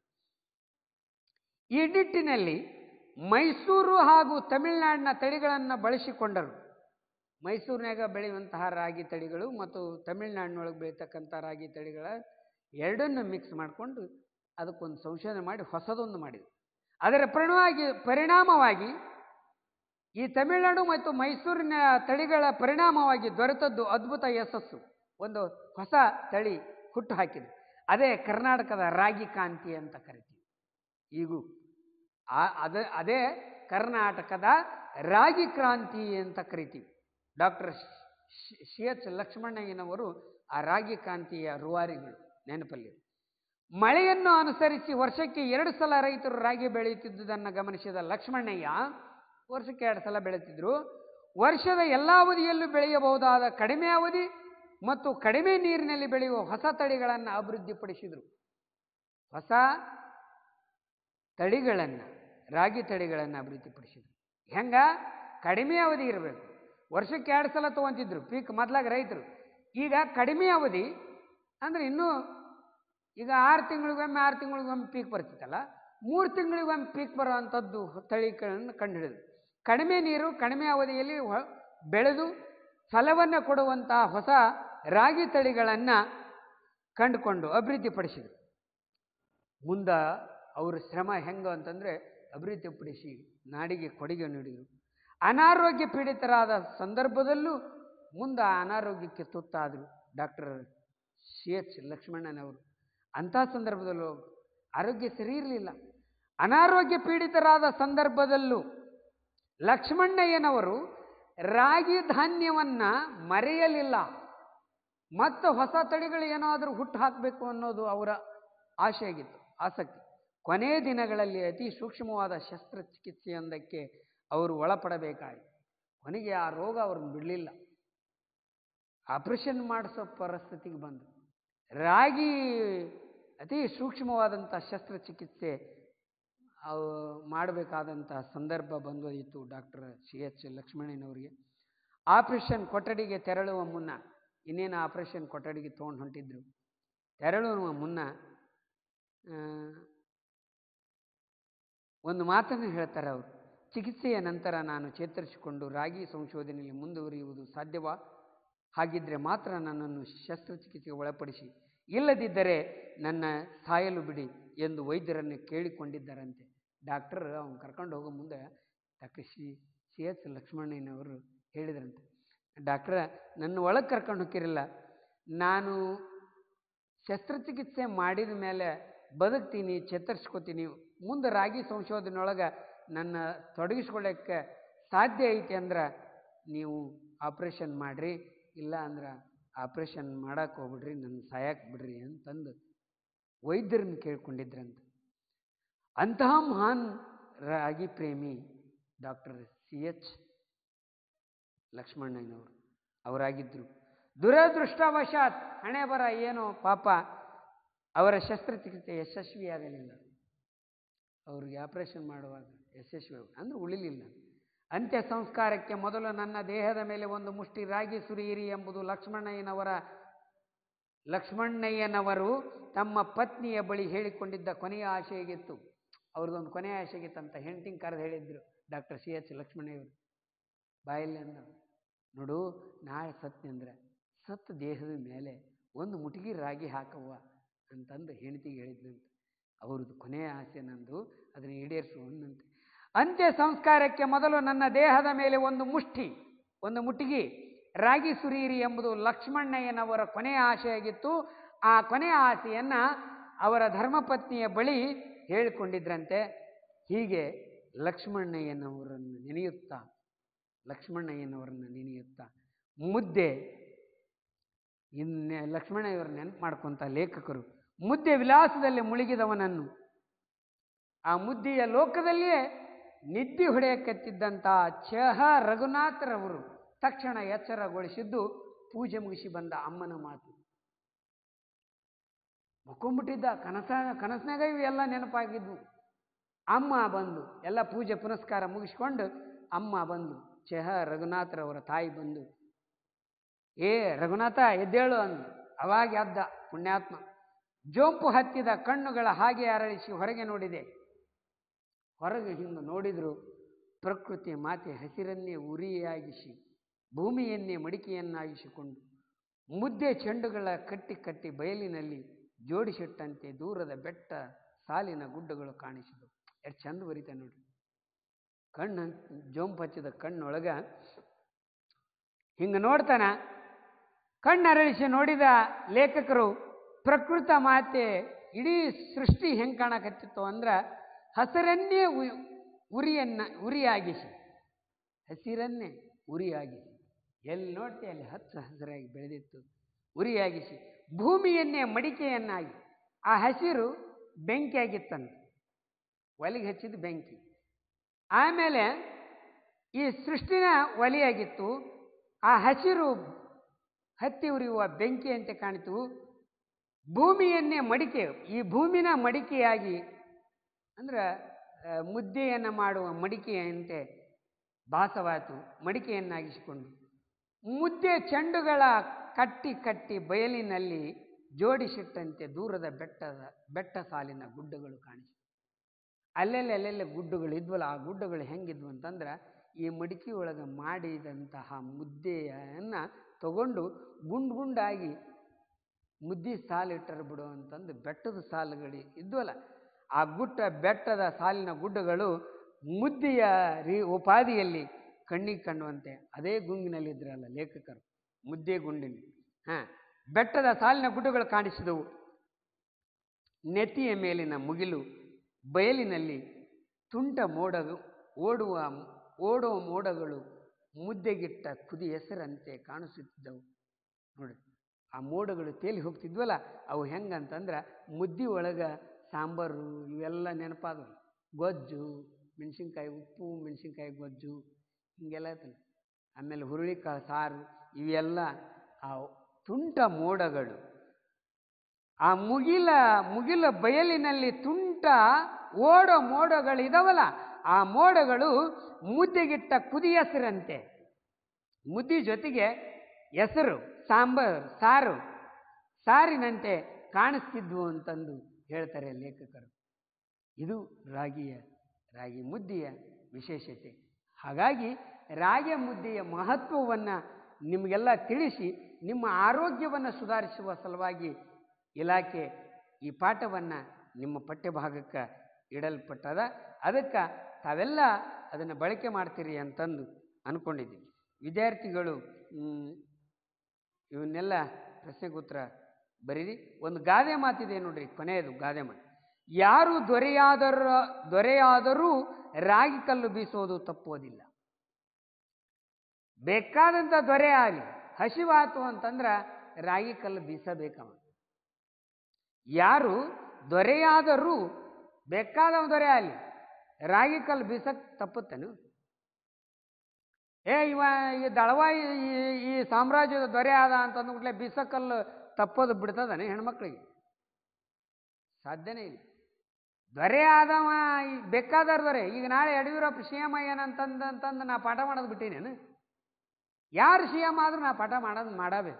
ಈ ನಿಟ್ಟಿನಲ್ಲಿ ಮೈಸೂರು ಹಾಗೂ ತಮಿಳುನಾಡಿನ ತಳಿಗಳನ್ನು ಬಳಸಿಕೊಂಡರು. ಮೈಸೂರಿನಾಗ ಬೆಳೆಯುವಂತಹ ರಾಗಿ ತಳಿಗಳು ಮತ್ತು ತಮಿಳುನಾಡಿನೊಳಗೆ ಬೆಳೀತಕ್ಕಂಥ ರಾಗಿ ತಳಿಗಳ ಎರಡನ್ನು ಮಿಕ್ಸ್ ಮಾಡಿಕೊಂಡು ಅದಕ್ಕೊಂದು ಸಂಶೋಧನೆ ಮಾಡಿ ಹೊಸದೊಂದು ಮಾಡಿದರು. ಅದರ ಪರಿಣಾಮವಾಗಿ ಪರಿಣಾಮವಾಗಿ ಈ ತಮಿಳುನಾಡು ಮತ್ತು ಮೈಸೂರಿನ ತಳಿಗಳ ಪರಿಣಾಮವಾಗಿ ದೊರೆತದ್ದು ಅದ್ಭುತ ಯಶಸ್ಸು. ಒಂದು ಹೊಸ ತಳಿ ಹುಟ್ಟು ಹಾಕಿದೆ. ಅದೇ ಕರ್ನಾಟಕದ ರಾಗಿ ಕಾಂತಿ ಅಂತ ಕರಿತೀವಿ. ಈಗೂ ಆ ಅದ ಅದೇ ಕರ್ನಾಟಕದ ರಾಗಿ ಕ್ರಾಂತಿ ಅಂತ ಕರಿತೀವಿ. ಡಾಕ್ಟರ್ ಸಿ ಎಚ್ ಲಕ್ಷ್ಮಣಯ್ಯನವರು ಆ ರಾಗಿ ಕ್ರಾಂತಿಯ ರೂವಾರಿಗಳು, ನೆನಪಲ್ಲಿ. ಮಳೆಯನ್ನು ಅನುಸರಿಸಿ ವರ್ಷಕ್ಕೆ ಎರಡು ಸಲ ರೈತರು ರಾಗಿ ಬೆಳೆಯುತ್ತಿದ್ದುದನ್ನು ಗಮನಿಸಿದ ಲಕ್ಷ್ಮಣಯ್ಯ, ವರ್ಷಕ್ಕೆ ಎರಡು ಸಲ ಬೆಳೆಯುತ್ತಿದ್ದರು, ವರ್ಷದ ಎಲ್ಲ ಅವಧಿಯಲ್ಲೂ ಬೆಳೆಯಬಹುದಾದ ಕಡಿಮೆ ಅವಧಿ ಮತ್ತು ಕಡಿಮೆ ನೀರಿನಲ್ಲಿ ಬೆಳೆಯುವ ಹೊಸ ತಳಿಗಳನ್ನು ಅಭಿವೃದ್ಧಿಪಡಿಸಿದರು. ಹೊಸ ತಳಿಗಳನ್ನು, ರಾಗಿ ತಳಿಗಳನ್ನು ಅಭಿವೃದ್ಧಿಪಡಿಸಿದರು. ಹೆಂಗ? ಕಡಿಮೆ ಅವಧಿ ಇರಬೇಕು. ವರ್ಷಕ್ಕೆ ಎರಡು ಸಲ ತೊಗೊತಿದ್ರು ಪೀಕ್ ಮೊದಲಾಗ ರೈತರು. ಈಗ ಕಡಿಮೆ ಅವಧಿ ಅಂದರೆ ಇನ್ನೂ ಈಗ ಆರು ತಿಂಗಳಿಗೊಮ್ಮೆ ಆರು ತಿಂಗಳಿಗೊಮ್ಮೆ ಪೀಕ್ ಬರ್ತಿತ್ತಲ್ಲ, ಮೂರು ತಿಂಗಳಿಗೊಮ್ಮೆ ಪೀಕ್ ಬರುವಂಥದ್ದು ತಳಿಗಳನ್ನು ಕಂಡುಹಿಡಿದು ಕಡಿಮೆ ನೀರು ಕಡಿಮೆ ಅವಧಿಯಲ್ಲಿ ಬೆಳೆದು ಫಲವನ್ನು ಕೊಡುವಂತಹ ಹೊಸ ರಾಗಿ ತಳಿಗಳನ್ನು ಕಂಡುಕೊಂಡು ಅಭಿವೃದ್ಧಿಪಡಿಸಿದರು. ಮುಂದೆ ಅವರ ಶ್ರಮ ಹೆಂಗೆ ಅಂತಂದರೆ ಅಭಿವೃದ್ಧಿಪಡಿಸಿ ನಾಡಿಗೆ ಕೊಡುಗೆ ನೀಡಿದರು. ಅನಾರೋಗ್ಯ ಪೀಡಿತರಾದ ಸಂದರ್ಭದಲ್ಲೂ ಮುಂದೆ ಅನಾರೋಗ್ಯಕ್ಕೆ ತುತ್ತಾದರು ಡಾಕ್ಟರ್ ಸಿ ಎಚ್ ಲಕ್ಷ್ಮಣನವರು. ಅಂಥ ಸಂದರ್ಭದಲ್ಲೂ ಆರೋಗ್ಯ ಸರಿ ಇರಲಿಲ್ಲ. ಅನಾರೋಗ್ಯ ಪೀಡಿತರಾದ ಸಂದರ್ಭದಲ್ಲೂ ಲಕ್ಷ್ಮಣಯ್ಯನವರು ರಾಗಿ ಧಾನ್ಯವನ್ನು ಮರೆಯಲಿಲ್ಲ. ಮತ್ತು ಹೊಸ ತಳಿಗಳು ಏನಾದರೂ ಹುಟ್ಟು ಹಾಕಬೇಕು ಅನ್ನೋದು ಅವರ ಆಸೆ ಆಗಿತ್ತು, ಆಸಕ್ತಿ. ಕೊನೆಯ ದಿನಗಳಲ್ಲಿ ಅತಿ ಸೂಕ್ಷ್ಮವಾದ ಶಸ್ತ್ರಚಿಕಿತ್ಸೆಯೊಂದಕ್ಕೆ ಅವರು ಒಳಪಡಬೇಕಾಯಿತು. ಕೊನೆಗೆ ಆ ರೋಗ ಅವ್ರನ್ನ ಬಿಡಲಿಲ್ಲ. ಆಪರೇಷನ್ ಮಾಡಿಸೋ ಪರಿಸ್ಥಿತಿಗೆ ಬಂದರು. ರಾಗಿ ಅತಿ ಸೂಕ್ಷ್ಮವಾದಂಥ ಶಸ್ತ್ರಚಿಕಿತ್ಸೆ ಮಾಡಬೇಕಾದಂಥ ಸಂದರ್ಭ ಬಂದೋಯಿತು ಡಾಕ್ಟರ್ ಸಿ ಎಚ್ ಲಕ್ಷ್ಮಣಯ್ಯನವರಿಗೆ. ಆಪರೇಷನ್ ಕೊಠಡಿಗೆ ತೆರಳುವ ಮುನ್ನ, ಇನ್ನೇನು ಆಪರೇಷನ್ ಕೊಠಡಿಗೆ ತೊಗೊಂಡು ಹೊಂಟಿದ್ರು, ತೆರಳುವ ಮುನ್ನ ಒಂದು ಮಾತನ್ನು ಹೇಳ್ತಾರೆ ಅವರು. ಚಿಕಿತ್ಸೆಯ ನಂತರ ನಾನು ಚೇತರಿಸಿಕೊಂಡು ರಾಗಿ ಸಂಶೋಧನೆಯಲ್ಲಿ ಮುಂದುವರಿಯುವುದು ಸಾಧ್ಯವಾ? ಹಾಗಿದ್ದರೆ ಮಾತ್ರ ನನ್ನನ್ನು ಶಸ್ತ್ರಚಿಕಿತ್ಸೆಗೆ ಒಳಪಡಿಸಿ, ಇಲ್ಲದಿದ್ದರೆ ನನ್ನ ಸಾಯಲು ಬಿಡಿ ಎಂದು ವೈದ್ಯರನ್ನು ಕೇಳಿಕೊಂಡಿದ್ದಾರಂತೆ. ಡಾಕ್ಟರ್ ಅವನು ಕರ್ಕೊಂಡು ಹೋಗೋ ಮುಂದೆ ಡಾಕ್ಟರ್ ಸಿ ಸಿ ಎಚ್ ಲಕ್ಷ್ಮಣಯ್ಯನವರು ಹೇಳಿದ್ರಂತೆ, ಡಾಕ್ಟ್ರ ನನ್ನ ಒಳಗೆ ಕರ್ಕೊಂಡು ಹೋಗಿರಲ್ಲ, ನಾನು ಶಸ್ತ್ರಚಿಕಿತ್ಸೆ ಮಾಡಿದ ಮೇಲೆ ಬದುಕ್ತೀನಿ, ಚೇತರಿಸ್ಕೋತೀನಿ, ಮುಂದೆ ರಾಗಿ ಸಂಶೋಧನೆಯೊಳಗೆ ನನ್ನ ತೊಡಗಿಸ್ಕೊಳ್ಳೋಕ್ಕೆ ಸಾಧ್ಯ ಐತಿ ಅಂದ್ರೆ ನೀವು ಆಪ್ರೇಷನ್ ಮಾಡಿರಿ, ಇಲ್ಲ ಅಂದ್ರೆ ಆಪ್ರೇಷನ್ ಮಾಡಕ್ಕೆ ಹೋಗ್ಬಿಡ್ರಿ, ನನ್ನ ಸಾಯಕ್ಕೆ ಬಿಡ್ರಿ ಅಂತಂದು ವೈದ್ಯರನ್ನು ಕೇಳ್ಕೊಂಡಿದ್ರಂತೆ. ಅಂತಹ ಮಹಾನ್ ರಾಗಿ ಪ್ರೇಮಿ ಡಾಕ್ಟರ್ ಸಿ ಎಚ್ ಲಕ್ಷ್ಮಣಯ್ಯನವರು ಅವರಾಗಿದ್ದರು. ದುರದೃಷ್ಟವಶಾತ್ ಹಣೆ ಬರ ಏನೋ ಪಾಪ ಅವರ ಶಸ್ತ್ರಚಿಕಿತ್ಸೆ ಯಶಸ್ವಿಯಾಗಲಿಲ್ಲ. ಅವ್ರಿಗೆ ಆಪರೇಷನ್ ಮಾಡುವಾಗ ಯಶಸ್ವಿ ಅಂದರೆ ಉಳಿಲಿಲ್ಲ. ಅಂತ್ಯ ಸಂಸ್ಕಾರಕ್ಕೆ ಮೊದಲು ನನ್ನ ದೇಹದ ಮೇಲೆ ಒಂದು ಮುಷ್ಟಿ ರಾಗಿ ಸುರಿಯಿರಿ ಎಂಬುದು ಲಕ್ಷ್ಮಣಯ್ಯನವರ ಲಕ್ಷ್ಮಣಯ್ಯನವರು ತಮ್ಮ ಪತ್ನಿಯ ಬಳಿ ಹೇಳಿಕೊಂಡಿದ್ದ ಕೊನೆಯ ಆಶೆಯಾಗಿತ್ತು. ಅವ್ರದ್ದೊಂದು ಕೊನೆಯ ಆಶೆಗಿತ್ತಂತ ಹೆಂಡತಿಂಗ್ ಕರೆದು ಹೇಳಿದ್ರು ಡಾಕ್ಟರ್ ಸಿ ಎಚ್ ಲಕ್ಷ್ಮಣಯ್ಯವರು. ಬಾಯಲ್ಲಿ ಅಂದ, ನೋಡು ನಾಳೆ ಸತ್ನಿ ಅಂದ್ರೆ ಸತ್ತು ದೇಹದ ಮೇಲೆ ಒಂದು ಮುಟಗಿ ರಾಗಿ ಹಾಕವ್ವ ಅಂತಂದು ಹೆಂಡತಿಗೆ ಹೇಳಿದ್ನಂತೆ. ಅವ್ರದ್ದು ಕೊನೆಯ ಆಸೆ ನಂದು, ಅದನ್ನು ಈಡೇರಿಸುವಂತೆ. ಅಂತ್ಯ ಸಂಸ್ಕಾರಕ್ಕೆ ಮೊದಲು ನನ್ನ ದೇಹದ ಮೇಲೆ ಒಂದು ಮುಷ್ಟಿ ಒಂದು ಮುಟ್ಟಿಗೆ ರಾಗಿ ಸುರಿಯಿರಿ ಎಂಬುದು ಲಕ್ಷ್ಮಣಯ್ಯನವರ ಕೊನೆಯ ಆಸೆಯಾಗಿತ್ತು. ಆ ಕೊನೆಯ ಆಸೆಯನ್ನು ಅವರ ಧರ್ಮಪತ್ನಿಯ ಬಳಿ ಹೇಳಿಕೊಂಡಿದ್ರಂತೆ. ಹೀಗೆ ಲಕ್ಷ್ಮಣಯ್ಯನವರನ್ನು ನೆನೆಯುತ್ತಾ ಲಕ್ಷ್ಮಣಯ್ಯನವರನ್ನು ನೆನೆಯುತ್ತಾ ಮುದ್ದೆ ಇನ್ನು ಲಕ್ಷ್ಮಣಯ್ಯವರು ನೆನಪು ಮಾಡ್ಕೊಂತ ಲೇಖಕರು ಮುದ್ದೆ ವಿಲಾಸದಲ್ಲಿ ಮುಳುಗಿದವನನ್ನು ಆ ಮುದ್ದೆಯ ಲೋಕದಲ್ಲಿಯೇ ನಿದ್ದೆ ಹೊಡೆಯಕತ್ತಿದ್ದಂಥ ಚಹ ರಘುನಾಥರವರು ತಕ್ಷಣ ಎಚ್ಚರಗೊಳಿಸಿದ್ದು ಪೂಜೆ ಮುಗಿಸಿ ಬಂದ ಅಮ್ಮನ ಮಾತು. ಮಕ್ಕೊಂಬಿಟ್ಟಿದ್ದ, ಕನಸ ಕನಸಿನಾಗ ಇವೆಲ್ಲ ನೆನಪಾಗಿದ್ವು. ಅಮ್ಮ ಬಂದು ಎಲ್ಲ ಪೂಜೆ ಪುನಸ್ಕಾರ ಮುಗಿಸ್ಕೊಂಡು ಅಮ್ಮ ಬಂದು ಚೆಹ ರಘುನಾಥರವರ ತಾಯಿ ಬಂದು, ಏ ರಘುನಾಥ ಎದ್ದೇಳು ಅಂದು. ಅವಾಗ ಎದ್ದ ಪುಣ್ಯಾತ್ಮ. ಜೋಂಪು ಹತ್ತಿದ ಕಣ್ಣುಗಳ ಹಾಗೆ ಅರಳಿಸಿ ಹೊರಗೆ ನೋಡಿದೆ. ಹೊರಗೆ ಹಿಂಗೆ ನೋಡಿದ್ರು ಪ್ರಕೃತಿ ಮಾತೆ ಹಸಿರನ್ನೇ ಉರಿಯಾಗಿಸಿ ಭೂಮಿಯನ್ನೇ ಮಡಿಕೆಯನ್ನಾಗಿಸಿಕೊಂಡು ಮುದ್ದೆ ಚೆಂಡುಗಳ ಕಟ್ಟಿ ಕಟ್ಟಿ ಬಯಲಿನಲ್ಲಿ ಜೋಡಿಸಿಟ್ಟಂತೆ ದೂರದ ಬೆಟ್ಟ ಸಾಲಿನ ಗುಡ್ಡಗಳು ಕಾಣಿಸಿದವು. ಎಷ್ಟು ಚಂದ ಬರೀತೆ ನೋಡ್ರಿ. ಕಣ್ಣು ಜೋಂಪು ಹಚ್ಚಿದ ಕಣ್ಣೊಳಗ ಹಿಂಗೆ ನೋಡ್ತಾನ. ಕಣ್ಣರಳಿಸಿ ನೋಡಿದ ಲೇಖಕರು ಪ್ರಕೃತ ಮಾತೆ ಇಡೀ ಸೃಷ್ಟಿ ಹೆಂಗೆ ಕಾಣಕತ್ತಿತ್ತು ಅಂದ್ರೆ ಹಸಿರನ್ನೇ ಉರಿಯನ್ನ ಉರಿಯಾಗಿಸಿ, ಹಸಿರನ್ನೇ ಉರಿಯಾಗಿಸಿ, ಎಲ್ಲಿ ನೋಡ್ತೀವಿ ಅಲ್ಲಿ ಹಚ್ಚ ಹಸಿರಾಗಿ ಬೆಳೆದಿತ್ತು ಉರಿಯಾಗಿಸಿ ಭೂಮಿಯನ್ನೇ ಮಡಿಕೆಯನ್ನಾಗಿ. ಆ ಹಸಿರು ಬೆಂಕಿ ಆಗಿತ್ತಂತೆ, ಒಲೆಗೆ ಹಚ್ಚಿದ ಬೆಂಕಿ. ಆಮೇಲೆ ಈ ಸೃಷ್ಟಿನ ಒಲೆಯಾಗಿತ್ತು, ಆ ಹಸಿರು ಹತ್ತಿ ಉರಿಯುವ ಬೆಂಕಿ ಅಂತ ಕಾಣಿತು. ಭೂಮಿಯನ್ನೇ ಮಡಿಕೆ, ಈ ಭೂಮಿನ ಮಡಿಕೆಯಾಗಿ ಅಂದ್ರೆ ಮುದ್ದೆಯನ್ನು ಮಾಡುವ ಮಡಿಕೆಯಂತೆ ಭಾಸವಾಯಿತು, ಮಡಿಕೆಯನ್ನಾಗಿಸಿಕೊಂಡು ಮುದ್ದೆ ಚೆಂಡುಗಳ ಕಟ್ಟಿ ಕಟ್ಟಿ ಬಯಲಿನಲ್ಲಿ ಜೋಡಿಸಿಟ್ಟಂತೆ ದೂರದ ಬೆಟ್ಟದ ಬೆಟ್ಟ ಸಾಲಿನ ಗುಡ್ಡಗಳು ಕಾಣಿಸಿತು. ಅಲ್ಲೆಲ್ಲ ಅಲ್ಲೆಲ್ಲ ಗುಡ್ಡಗಳು ಇದ್ವಲ್ಲ, ಆ ಗುಡ್ಡಗಳು ಹೆಂಗಿದ್ವು ಅಂತಂದ್ರೆ ಈ ಮಡಿಕೆ ಒಳಗೆ ಮಾಡಿದಂತಹ ಮುದ್ದೆಯನ್ನು ತಗೊಂಡು ಗುಂಡು ಗುಂಡಾಗಿ ಮುದ್ದೆ ಸಾಲು ಇಟ್ಟರು ಬಿಡು ಅಂತಂದು ಬೆಟ್ಟದ ಸಾಲುಗಳು ಇದ್ವಲ್ಲ, ಆ ಗುಟ್ಟ ಬೆಟ್ಟದ ಸಾಲಿನ ಗುಡ್ಡಗಳು ಮುದ್ದೆಯ ರೀ ಉಪಾಧಿಯಲ್ಲಿ ಕಣ್ಣಿಗೆ ಕಾಣುವಂತೆ ಅದೇ ಗುಂಗಿನಲ್ಲಿದ್ದರಲ್ಲ ಲೇಖಕರು, ಮುದ್ದೆ ಗುಂಡಿನ ಹಾಂ ಬೆಟ್ಟದ ಸಾಲಿನ ಗುಡ್ಡಗಳು ಕಾಣಿಸಿದವು. ನೆತ್ತಿಯ ಮೇಲಿನ ಮುಗಿಲು ಬಯಲಿನಲ್ಲಿ ತುಂಟ ಮೋಡ ಓಡುವ ಓಡುವ ಮೋಡಗಳು ಮುದ್ದೆಗಿಟ್ಟ ಕುದಿ ಹೆಸರಂತೆ ಕಾಣಿಸುತ್ತಿದ್ದವು. ನೋಡಿ, ಆ ಮೋಡಗಳು ತೇಲಿ ಹೋಗ್ತಿದ್ವಲ್ಲ, ಅವು ಹೆಂಗಂತಂದ್ರೆ ಮುದ್ದೆ ಒಳಗೆ ಸಾಂಬಾರು ಇವೆಲ್ಲ ನೆನಪಾದವು. ಗೊಜ್ಜು, ಮೆಣಸಿನ್ಕಾಯಿ ಉಪ್ಪು ಮೆಣಸಿನ್ಕಾಯಿ ಗೊಜ್ಜು ಹಿಂಗೆಲ್ಲ ಐತಲ್ಲ. ಆಮೇಲೆ ಹುರುಳಿಕಾಳು ಸಾರು, ಇವೆಲ್ಲ ಆ ತುಂಟ ಮೋಡಗಳು. ಆ ಮುಗಿಲ ಮುಗಿಲ ಬಯಲಿನಲ್ಲಿ ತುಂಟ ಓಡೋ ಮೋಡಗಳಿದಾವಲ್ಲ, ಆ ಮೋಡಗಳು ಮುದ್ದೆಗಿಟ್ಟ ಕುದಿ ಹೆಸರಂತೆ, ಮುದ್ದೆ ಜೊತೆಗೆ ಹೆಸರು ಸಾಂಬಾರು ಸಾರು ಸಾರಿನಂತೆ ಕಾಣಿಸ್ತಿದ್ವು ಅಂತಂದು ಹೇಳ್ತಾರೆ ಲೇಖಕರು. ಇದು ರಾಗಿಯ ರಾಗಿ ಮುದ್ದೆಯ ವಿಶೇಷತೆ. ಹಾಗಾಗಿ ರಾಗಿ ಮುದ್ದೆಯ ಮಹತ್ವವನ್ನು ನಿಮಗೆಲ್ಲ ತಿಳಿಸಿ ನಿಮ್ಮ ಆರೋಗ್ಯವನ್ನು ಸುಧಾರಿಸುವ ಸಲುವಾಗಿ ಇಲಾಖೆ ಈ ಪಾಠವನ್ನು ನಿಮ್ಮ ಪಠ್ಯಭಾಗಕ್ಕೆ ಇಡಲ್ಪಟ್ಟದ. ಅದಕ್ಕೆ ತಾವೆಲ್ಲ ಅದನ್ನು ಬಳಕೆ ಮಾಡ್ತೀರಿ ಅಂತಂದು ಅಂದ್ಕೊಂಡಿದ್ದೀವಿ. ವಿದ್ಯಾರ್ಥಿಗಳು ಇವನ್ನೆಲ್ಲ ಪ್ರಶ್ನೆಗೋತ್ತರ ಬರೀರಿ. ಒಂದು ಗಾದೆ ಮಾತಿದೆ ನೋಡ್ರಿ, ಕೊನೆಯದು ಗಾದೆ ಮಾತು. ಯಾರು ದೊರೆಯಾದರೂ ದೊರೆಯಾದರೂ ರಾಗಿ ಕಲ್ಲು ಬೀಸೋದು ತಪ್ಪೋದಿಲ್ಲ. ಬೇಕಾದಂಥ ದೊರೆ ಆಗಲಿ, ಹಸಿವಾತು ಅಂತಂದ್ರೆ ರಾಗಿ ಕಲ್ಲು ಬೀಸಬೇಕವ. ಯಾರು ದೊರೆಯಾದರೂ ಬೇಕಾದವ ದೊರೆ ಆಗಲಿ, ರಾಗಿ ಕಲ್ಲು ಬೀಸಕ್ಕೆ ತಪ್ಪುತ್ತೇನು? ಏ ಇವ ಈ ದಳವ ಈ ಈ ಸಾಮ್ರಾಜ್ಯದ ದೊರೆ ಆದ ಅಂತಂದ್ಬಿಟ್ಲೆ ಬೀಸಕ್ಕಲ್ಲು ತಪ್ಪೋದು ಬಿಡ್ತದಾನೆ ಹೆಣ್ಮಕ್ಳಿಗೆ? ಸಾಧ್ಯನೇ ಇಲ್ಲ. ದೊರೆ ಆದವ ಈಗ ಬೇಕಾದವ್ರ ದೊರೆ. ಈಗ ನಾಳೆ ಯಡಿಯೂರಪ್ಪ ಸಿ ಎಮ್ ಏನಂತಂದು ಅಂತಂದು ನಾ ಪಾಠ ಮಾಡೋದು ಬಿಟ್ಟಿನೇನು? ಯಾರು ಸಿ ಎಮ್ ಆದ್ರೂ ನಾ ಪಾಠ ಮಾಡೋದು ಮಾಡಬೇಕು,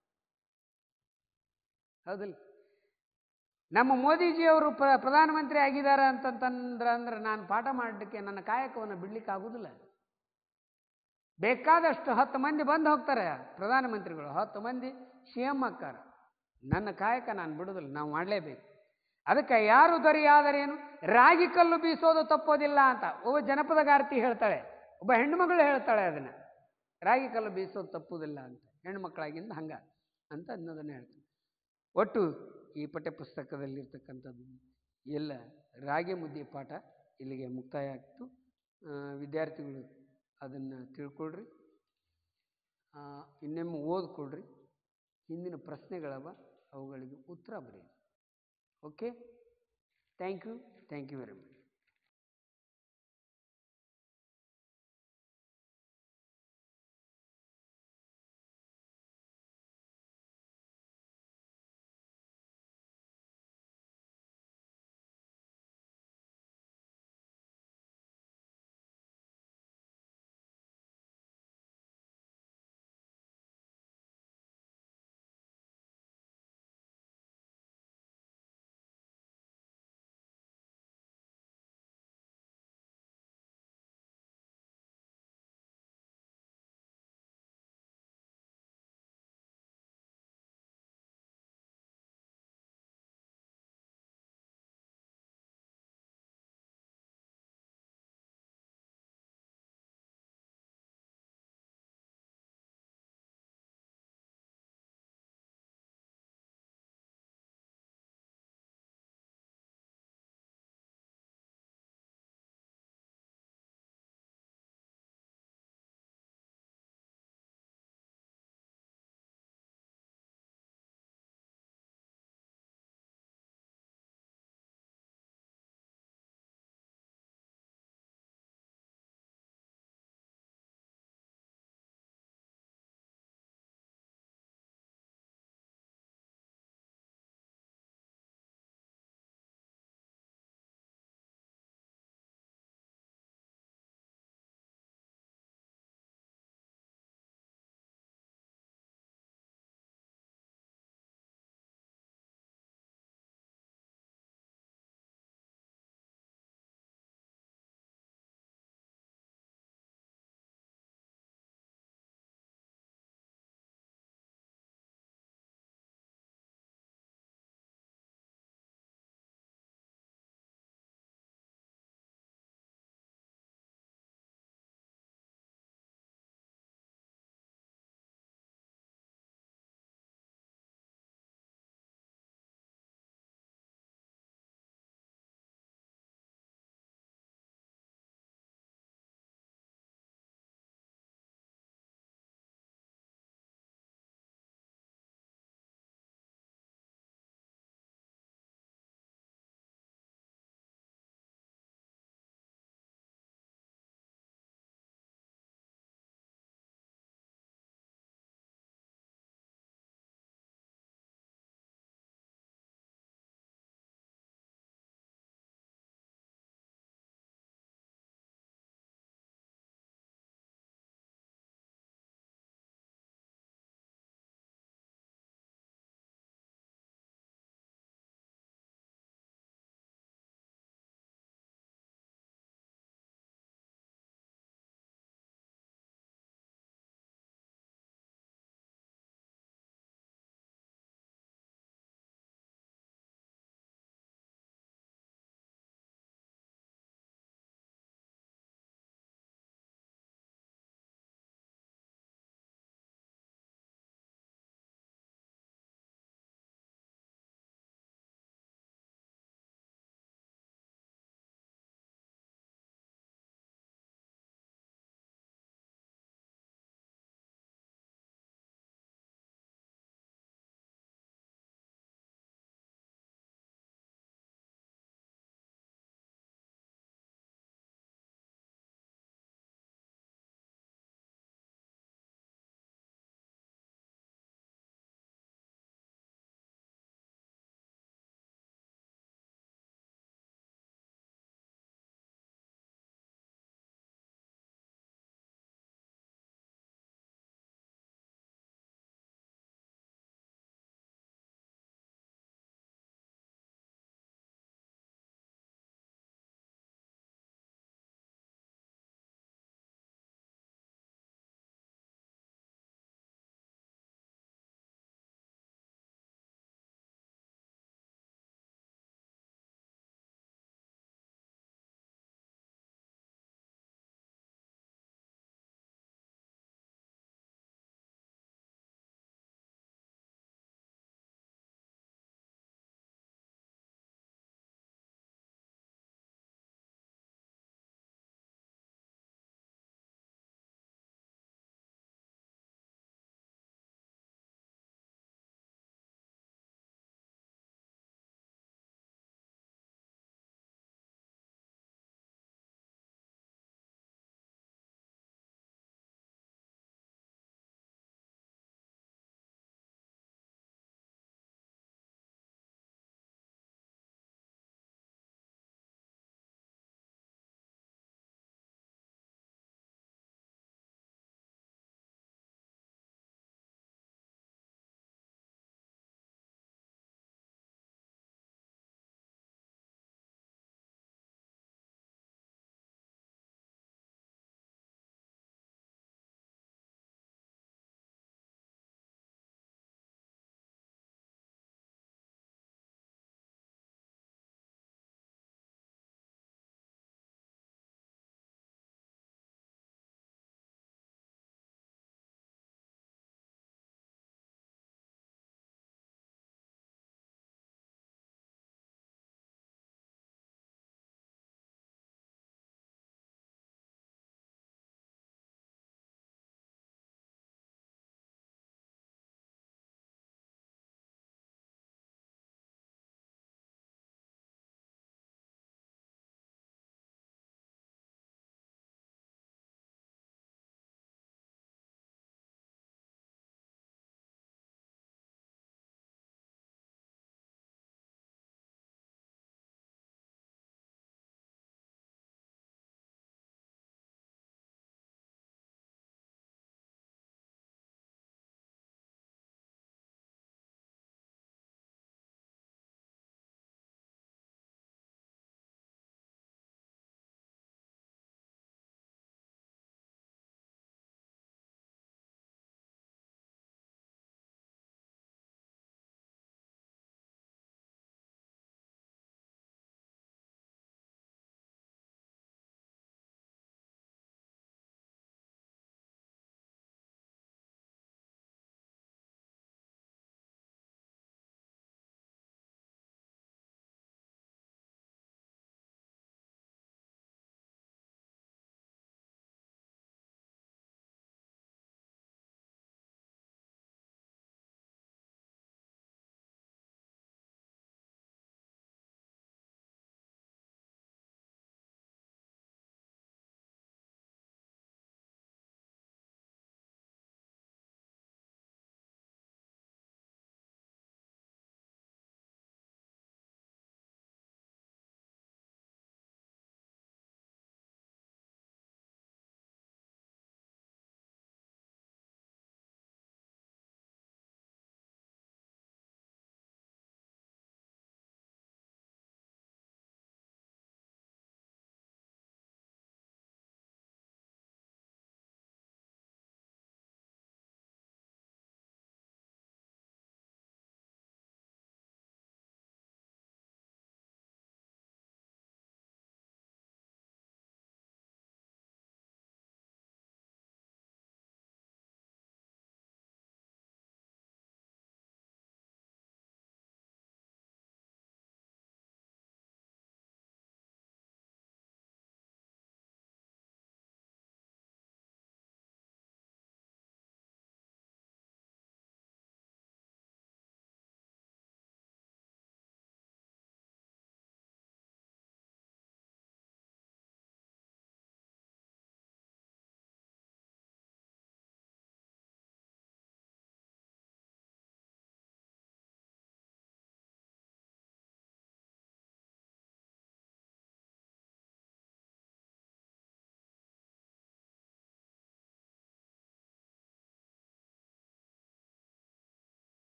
ಹೌದಿಲ್ಲ? ನಮ್ಮ ಮೋದಿಜಿಯವರು ಪ್ರ ಪ್ರಧಾನಮಂತ್ರಿ ಆಗಿದ್ದಾರೆ ಅಂತಂತಂದ್ರೆ ಅಂದ್ರೆ ನಾನು ಪಾಠ ಮಾಡಲಿಕ್ಕೆ ನನ್ನ ಕಾಯಕವನ್ನು ಬಿಡ್ಲಿಕ್ಕೆ ಆಗೋದಿಲ್ಲ. ಬೇಕಾದಷ್ಟು ಹತ್ತು ಮಂದಿ ಬಂದು ಹೋಗ್ತಾರೆ ಪ್ರಧಾನಮಂತ್ರಿಗಳು, ಹತ್ತು ಮಂದಿ ಸಿ ಎಮ್ ಅಕ್ಕಾರ. ನನ್ನ ಕಾಯಕ ನಾನು ಬಿಡೋದಿಲ್ಲ, ನಾವು ಮಾಡಲೇಬೇಕು. ಅದಕ್ಕೆ ಯಾರು ದೊರೆಯಾದರೇನು, ರಾಗಿ ಕಲ್ಲು ಬೀಸೋದು ತಪ್ಪೋದಿಲ್ಲ ಅಂತ ಒಬ್ಬ ಜನಪದಗಾರ್ತಿ ಹೇಳ್ತಾಳೆ, ಒಬ್ಬ ಹೆಣ್ಣುಮಗಳು ಹೇಳ್ತಾಳೆ ಅದನ್ನು. ರಾಗಿ ಕಲ್ಲು ಬೀಸೋದು ತಪ್ಪುವುದಿಲ್ಲ ಅಂತ ಹೆಣ್ಣುಮಕ್ಕಳಾಗಿಂದ ಹಂಗ ಅಂತ ಅನ್ನೋದನ್ನು ಹೇಳ್ತಾಳೆ. ಒಟ್ಟು ಈ ಪಠ್ಯಪುಸ್ತಕದಲ್ಲಿರ್ತಕ್ಕಂಥದ್ದು ಎಲ್ಲ ರಾಗಿ ಮುದ್ದೆ ಪಾಠ ಇಲ್ಲಿಗೆ ಮುಕ್ತಾಯ ಆಗ್ತು. ವಿದ್ಯಾರ್ಥಿಗಳು ಅದನ್ನು ತಿಳ್ಕೊಳ್ರಿ, ಇನ್ನೊಮ್ಮೆ ಓದ್ಕೊಳ್ರಿ. ಹಿಂದಿನ ಪ್ರಶ್ನೆಗಳವ, ಅವುಗಳಿಗೆ ಉತ್ತರ ಬರೆಯಿರಿ. Okay, thank you thank you very much.